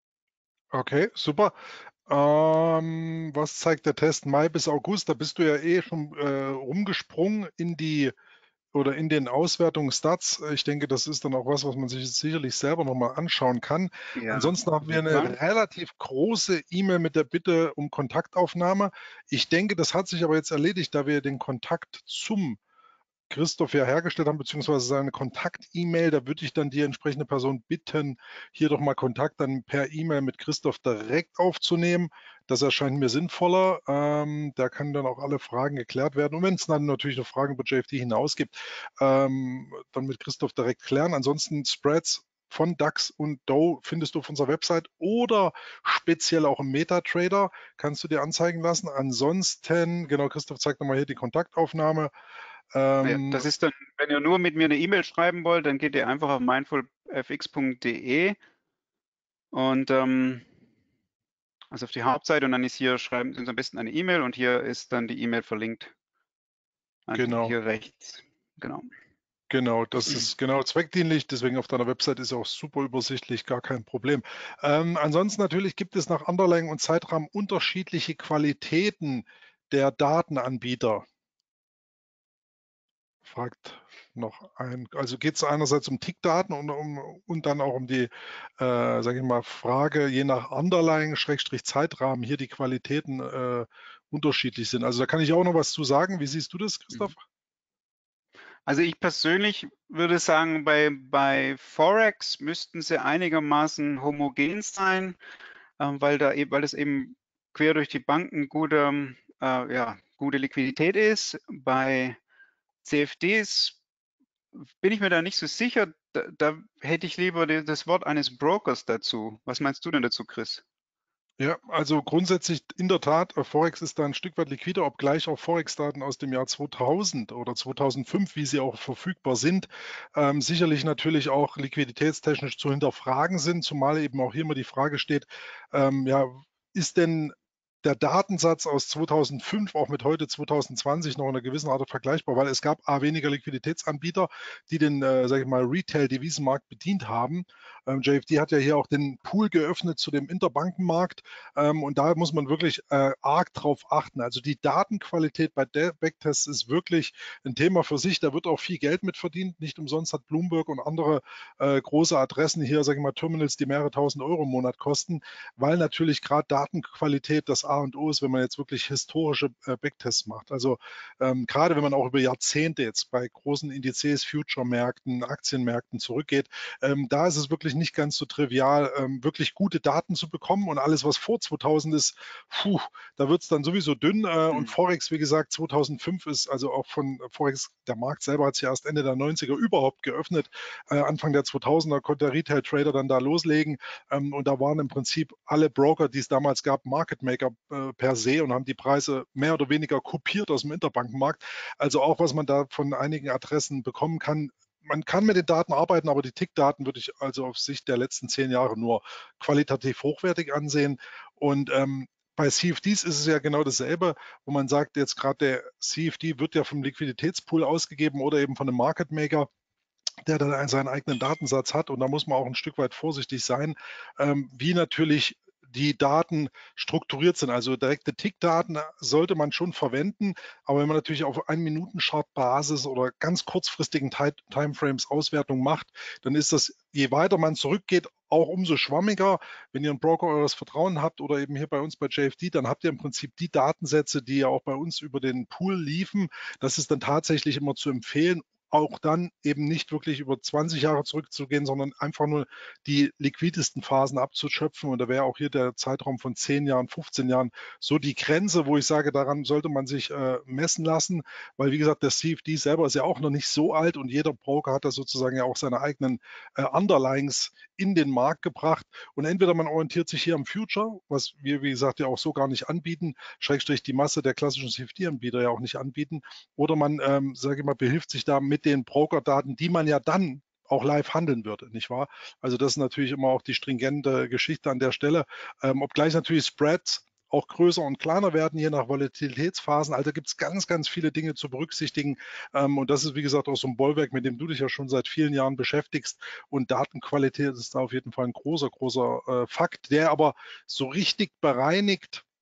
Okay, super. Ähm, was zeigt der Test Mai bis August? Da bist du ja eh schon äh, rumgesprungen in die oder in den Auswertungsstats. Ich denke, das ist dann auch was, was man sich sicherlich selber nochmal anschauen kann. Ja, Ansonsten haben auf wir jeden eine Fall. relativ große E-Mail mit der Bitte um Kontaktaufnahme. Ich denke, das hat sich aber jetzt erledigt, da wir den Kontakt zum Christoph ja hergestellt haben, beziehungsweise seine Kontakt-E-Mail. Da würde ich dann die entsprechende Person bitten, hier doch mal Kontakt dann per E-Mail mit Christoph direkt aufzunehmen. Das erscheint mir sinnvoller. Ähm, da können dann auch alle Fragen geklärt werden. Und wenn es dann natürlich noch Fragen über J F D hinaus gibt, ähm, dann mit Christoph direkt klären. Ansonsten Spreads von DAX und D O findest du auf unserer Website oder speziell auch im MetaTrader kannst du dir anzeigen lassen. Ansonsten, genau, Christoph zeigt nochmal hier die Kontaktaufnahme. Ja, Ähm, das ist dann, wenn ihr nur mit mir eine E-Mail schreiben wollt, dann geht ihr einfach auf mindfulfx punkt de und ähm, also auf die Hauptseite und dann ist hier, schreiben Sie uns am besten eine E-Mail und hier ist dann die E-Mail verlinkt. Also genau, hier rechts. Genau. genau, das ist genau zweckdienlich, deswegen auf deiner Website ist auch super übersichtlich, gar kein Problem. Ähm, ansonsten natürlich gibt es nach Underlying und Zeitrahmen unterschiedliche Qualitäten der Datenanbieter. Fragt noch ein, also geht es einerseits um Tickdaten und, um, und dann auch um die, äh, sage ich mal, Frage, je nach Underlying, Schrägstrich Zeitrahmen, hier die Qualitäten äh, unterschiedlich sind. Also da kann ich auch noch was zu sagen. Wie siehst du das, Christoph? Mhm. Also ich persönlich würde sagen, bei, bei Forex müssten sie einigermaßen homogen sein, ähm, weil da eben, weil es eben quer durch die Banken gute, äh, ja, gute Liquidität ist. Bei C F Ds bin ich mir da nicht so sicher. Da, da hätte ich lieber die, das Wort eines Brokers dazu. Was meinst du denn dazu, Chris? Ja, also grundsätzlich in der Tat, äh, Forex ist da ein Stück weit liquider, obgleich auch Forex-Daten aus dem Jahr zweitausend oder zweitausendfünf, wie sie auch verfügbar sind, ähm, sicherlich natürlich auch liquiditätstechnisch zu hinterfragen sind, zumal eben auch hier immer die Frage steht, ähm, ja, ist denn der Datensatz aus zweitausendfünf auch mit heute zweitausendzwanzig noch in einer gewissen Art vergleichbar, weil es gab A, weniger Liquiditätsanbieter, die den, äh, sage ich mal, Retail-Devisenmarkt bedient haben. Ähm, J F D hat ja hier auch den Pool geöffnet zu dem Interbankenmarkt. Ähm, und da muss man wirklich äh, arg drauf achten. Also die Datenqualität bei Backtests ist wirklich ein Thema für sich. Da wird auch viel Geld mit verdient. Nicht umsonst hat Bloomberg und andere äh, große Adressen hier, sage ich mal, Terminals, die mehrere tausend Euro im Monat kosten, weil natürlich gerade Datenqualität das A und O ist, wenn man jetzt wirklich historische äh, Backtests macht. Also ähm, gerade wenn man auch über Jahrzehnte jetzt bei großen Indizes, Future-Märkten, Aktienmärkten zurückgeht, ähm, da ist es wirklich nicht ganz so trivial, ähm, wirklich gute Daten zu bekommen und alles, was vor zweitausend ist, puh, da wird es dann sowieso dünn äh, und Hm. Forex, wie gesagt, zweitausendfünf ist also auch von Forex, der Markt selber hat sich erst Ende der neunziger überhaupt geöffnet. Äh, Anfang der zweitausender konnte der Retail-Trader dann da loslegen ähm, und da waren im Prinzip alle Broker, die es damals gab, Market Maker äh, per se und haben die Preise mehr oder weniger kopiert aus dem Interbankenmarkt. Also auch, was man da von einigen Adressen bekommen kann, man kann mit den Daten arbeiten, aber die Tickdaten würde ich also auf Sicht der letzten zehn Jahre nur qualitativ hochwertig ansehen. Und ähm, bei C F Ds ist es ja genau dasselbe, wo man sagt, jetzt gerade der C F D wird ja vom Liquiditätspool ausgegeben oder eben von einem Market Maker, der dann seinen eigenen Datensatz hat. Und da muss man auch ein Stück weit vorsichtig sein, ähm, wie natürlich die Daten strukturiert sind. Also direkte Tickdaten sollte man schon verwenden, aber wenn man natürlich auf Ein-Minuten-Chart-Basis oder ganz kurzfristigen Timeframes Auswertung macht, dann ist das, je weiter man zurückgeht, auch umso schwammiger. Wenn ihr einen Broker eures Vertrauen habt oder eben hier bei uns bei J F D, dann habt ihr im Prinzip die Datensätze, die ja auch bei uns über den Pool liefen. Das ist dann tatsächlich immer zu empfehlen, auch dann eben nicht wirklich über zwanzig Jahre zurückzugehen, sondern einfach nur die liquidesten Phasen abzuschöpfen. Und da wäre auch hier der Zeitraum von zehn Jahren, fünfzehn Jahren so die Grenze, wo ich sage, daran sollte man sich äh, messen lassen, weil wie gesagt, der C F D selber ist ja auch noch nicht so alt und jeder Broker hat da sozusagen ja auch seine eigenen äh, Underlyings in den Markt gebracht. Und entweder man orientiert sich hier am Future, was wir, wie gesagt, ja auch so gar nicht anbieten, Schrägstrich die Masse der klassischen C F D-Anbieter ja auch nicht anbieten, oder man, ähm, sage ich mal, behilft sich da mit den Brokerdaten, die man ja dann auch live handeln würde, nicht wahr? Also das ist natürlich immer auch die stringente Geschichte an der Stelle, ähm, obgleich natürlich Spreads auch größer und kleiner werden, je nach Volatilitätsphasen. Also gibt es ganz, ganz viele Dinge zu berücksichtigen. Ähm, und das ist, wie gesagt, auch so ein Bollwerk, mit dem du dich ja schon seit vielen Jahren beschäftigst. Und Datenqualität ist da auf jeden Fall ein großer, großer äh, Fakt, der aber so richtig bereinigt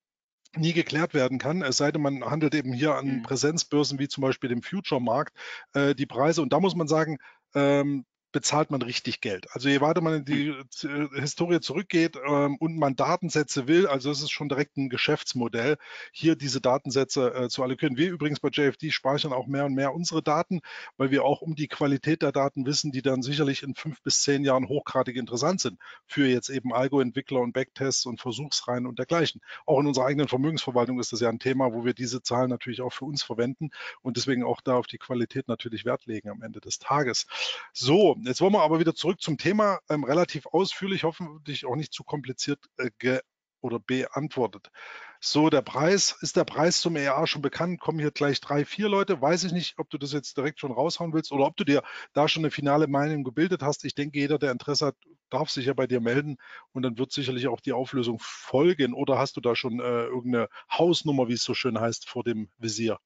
nie geklärt werden kann, es sei denn, man handelt eben hier an Mhm. Präsenzbörsen wie zum Beispiel dem Future-Markt, äh, die Preise. Und da muss man sagen, ähm, bezahlt man richtig Geld. Also je weiter man in Hm. die Z äh, Historie zurückgeht, ähm, und man Datensätze will, also das ist schon direkt ein Geschäftsmodell, hier diese Datensätze, äh, zu allokieren. Wir übrigens bei J F D speichern auch mehr und mehr unsere Daten, weil wir auch um die Qualität der Daten wissen, die dann sicherlich in fünf bis zehn Jahren hochgradig interessant sind für jetzt eben Algo-Entwickler und Backtests und Versuchsreihen und dergleichen. Auch in unserer eigenen Vermögensverwaltung ist das ja ein Thema, wo wir diese Zahlen natürlich auch für uns verwenden und deswegen auch da auf die Qualität natürlich Wert legen am Ende des Tages. So, jetzt wollen wir aber wieder zurück zum Thema, ähm, relativ ausführlich, hoffentlich auch nicht zu kompliziert äh, ge oder beantwortet. So, der Preis, ist der Preis zum E A schon bekannt? Kommen hier gleich drei, vier Leute? Weiß ich nicht, ob du das jetzt direkt schon raushauen willst oder ob du dir da schon eine finale Meinung gebildet hast. Ich denke, jeder, der Interesse hat, darf sich ja bei dir melden und dann wird sicherlich auch die Auflösung folgen. Oder hast du da schon äh, irgendeine Hausnummer, wie es so schön heißt, vor dem Visier?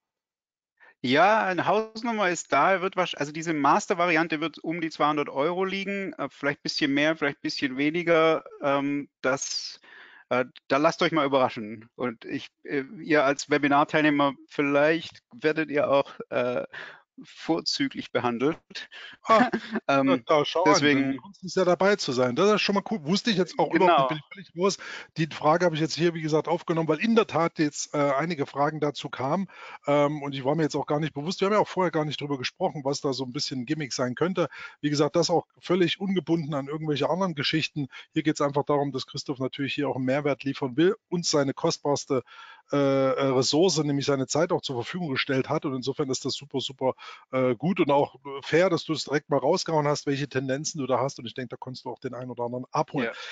Ja, eine Hausnummer ist da, wird wahrsch also diese Master-Variante wird um die zweihundert Euro liegen, äh, vielleicht ein bisschen mehr, vielleicht ein bisschen weniger. Ähm, das äh, Da lasst euch mal überraschen. Und ich äh, ihr als Webinarteilnehmer, vielleicht werdet ihr auch, äh, vorzüglich behandelt. Ah, na, Ähm, da schau an, die deswegen Kunst ist ja dabei zu sein. Das ist schon mal cool. Wusste ich jetzt auch überhaupt nicht, genau, bin ich völlig raus. Die Frage habe ich jetzt hier, wie gesagt, aufgenommen, weil in der Tat jetzt äh, einige Fragen dazu kamen. Ähm, und ich war mir jetzt auch gar nicht bewusst, wir haben ja auch vorher gar nicht drüber gesprochen, was da so ein bisschen ein Gimmick sein könnte. Wie gesagt, das auch völlig ungebunden an irgendwelche anderen Geschichten. Hier geht es einfach darum, dass Christoph natürlich hier auch einen Mehrwert liefern will, uns seine kostbarste äh, äh, Ressource, nämlich seine Zeit auch zur Verfügung gestellt hat. Und insofern ist das super, super äh, gut und auch äh, fair, dass du es direkt mal rausgehauen hast, welche Tendenzen du da hast. Und ich denke, da konntest du auch den einen oder anderen abholen. ja,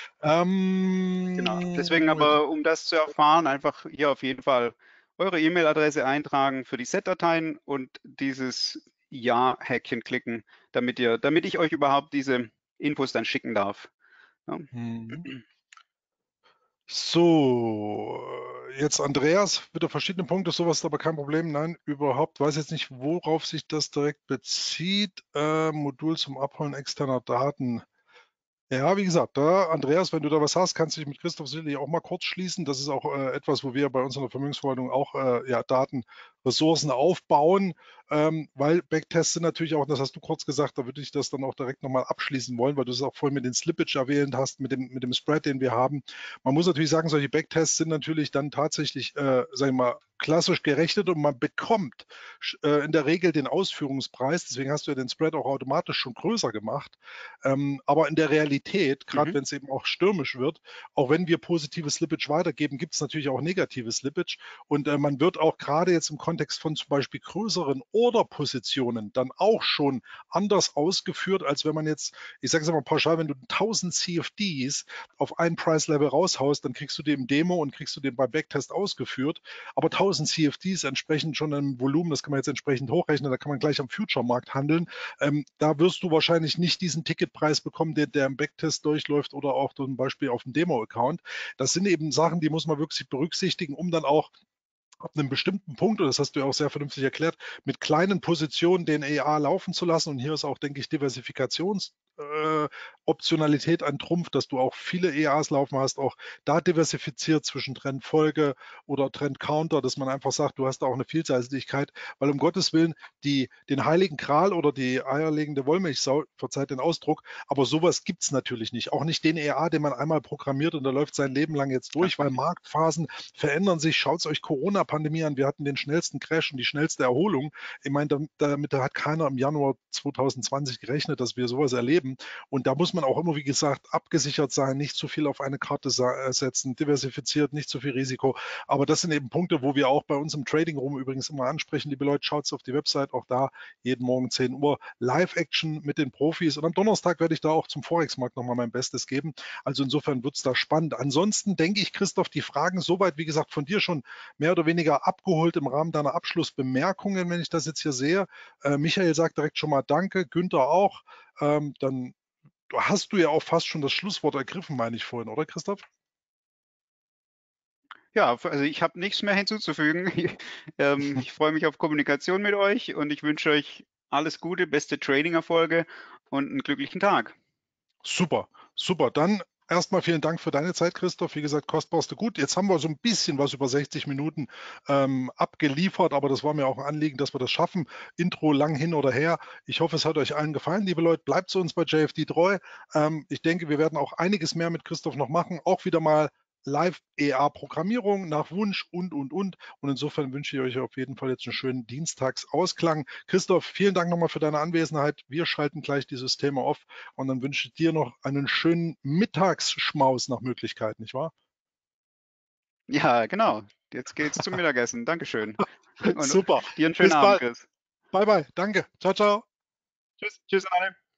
genau. Deswegen Ähm, aber, um das zu erfahren, einfach hier auf jeden Fall eure E-Mail-Adresse eintragen für die Set-Dateien und dieses Ja-Häkchen klicken, damit ihr, damit ich euch überhaupt diese Infos dann schicken darf. Ja. mhm. So, jetzt Andreas, wieder verschiedene Punkte, sowas ist aber kein Problem. Nein, überhaupt, weiß jetzt nicht, worauf sich das direkt bezieht. Äh, Modul zum Abholen externer Daten. Ja, wie gesagt, da, Andreas, wenn du da was hast, kannst du dich mit Christoph sicherlich auch mal kurz schließen. Das ist auch äh, etwas, wo wir bei uns in der Vermögensverwaltung auch äh, ja, Datenressourcen aufbauen, ähm, weil Backtests sind natürlich auch, das hast du kurz gesagt, da würde ich das dann auch direkt nochmal abschließen wollen, weil du es auch vorhin mit den Slippage erwähnt hast, mit dem, mit dem Spread, den wir haben. Man muss natürlich sagen, solche Backtests sind natürlich dann tatsächlich, äh, sagen wir mal, klassisch gerechnet und man bekommt äh, in der Regel den Ausführungspreis. Deswegen hast du ja den Spread auch automatisch schon größer gemacht. Ähm, aber in der Realität, gerade Mhm. wenn es eben auch stürmisch wird, auch wenn wir positive Slippage weitergeben, gibt es natürlich auch negative Slippage. Und äh, man wird auch gerade jetzt im Kontext von zum Beispiel größeren Order-Positionen dann auch schon anders ausgeführt, als wenn man jetzt, ich sage es mal pauschal, wenn du tausend C F Ds auf ein Price-Level raushaust, dann kriegst du den im Demo und kriegst du den beim Backtest ausgeführt. Aber tausend C F Ds entsprechend schon einem Volumen, das kann man jetzt entsprechend hochrechnen, da kann man gleich am Future-Markt handeln. Ähm, da wirst du wahrscheinlich nicht diesen Ticketpreis bekommen, der, der im Backtest durchläuft oder auch zum Beispiel auf dem Demo-Account. Das sind eben Sachen, die muss man wirklich berücksichtigen, um dann auch ab einem bestimmten Punkt, und das hast du ja auch sehr vernünftig erklärt, mit kleinen Positionen den E A laufen zu lassen. Und hier ist auch, denke ich, Diversifikationsoptionalität äh, Optionalität ein Trumpf, dass du auch viele E As laufen hast, auch da diversifiziert zwischen Trendfolge oder Trendcounter, dass man einfach sagt, du hast da auch eine Vielseitigkeit, weil um Gottes Willen die, den heiligen Gral oder die eierlegende Wollmilchsau, verzeiht den Ausdruck, aber sowas gibt es natürlich nicht. Auch nicht den E A, den man einmal programmiert und der läuft sein Leben lang jetzt durch, weil Marktphasen verändern sich. Schaut es euch Corona-Pandemie an. Wir hatten den schnellsten Crash und die schnellste Erholung. Ich meine, damit, damit hat keiner im Januar zwanzig zwanzig gerechnet, dass wir sowas erleben. Und da muss man auch immer, wie gesagt, abgesichert sein, nicht zu viel auf eine Karte setzen, diversifiziert, nicht zu viel Risiko. Aber das sind eben Punkte, wo wir auch bei uns im Trading Room übrigens immer ansprechen. Liebe Leute, schaut auf die Website, auch da jeden Morgen zehn Uhr Live-Action mit den Profis. Und am Donnerstag werde ich da auch zum Forex-Markt nochmal mein Bestes geben. Also insofern wird es da spannend. Ansonsten denke ich, Christoph, die Fragen soweit, wie gesagt, von dir schon mehr oder weniger abgeholt im Rahmen deiner Abschlussbemerkungen, wenn ich das jetzt hier sehe. Äh, Michael sagt direkt schon mal Danke, Günther auch. Ähm, dann hast du ja auch fast schon das Schlusswort ergriffen, meine ich vorhin, oder Christoph? Ja, also ich habe nichts mehr hinzuzufügen. Ähm, ich freue mich auf Kommunikation mit euch und ich wünsche euch alles Gute, beste Trading-Erfolge und einen glücklichen Tag. Super, super. Dann erstmal vielen Dank für deine Zeit, Christoph. Wie gesagt, kostbarste Gut. Jetzt haben wir so ein bisschen was über sechzig Minuten ähm, abgeliefert, aber das war mir auch ein Anliegen, dass wir das schaffen. Intro lang hin oder her. Ich hoffe, es hat euch allen gefallen, liebe Leute. Bleibt zu uns bei J F D treu. Ähm, ich denke, wir werden auch einiges mehr mit Christoph noch machen. Auch wieder mal Live-E A-Programmierung nach Wunsch und, und, und. Und insofern wünsche ich euch auf jeden Fall jetzt einen schönen Dienstagsausklang. Christoph, vielen Dank nochmal für deine Anwesenheit. Wir schalten gleich die Systeme auf und dann wünsche ich dir noch einen schönen Mittagsschmaus nach Möglichkeit, nicht wahr? Ja, genau. Jetzt geht's zum Mittagessen. Dankeschön. Und Super. dir einen schönen Bis Abend, bald. Chris. Bye, bye. Danke. Ciao, ciao. Tschüss, tschüss alle.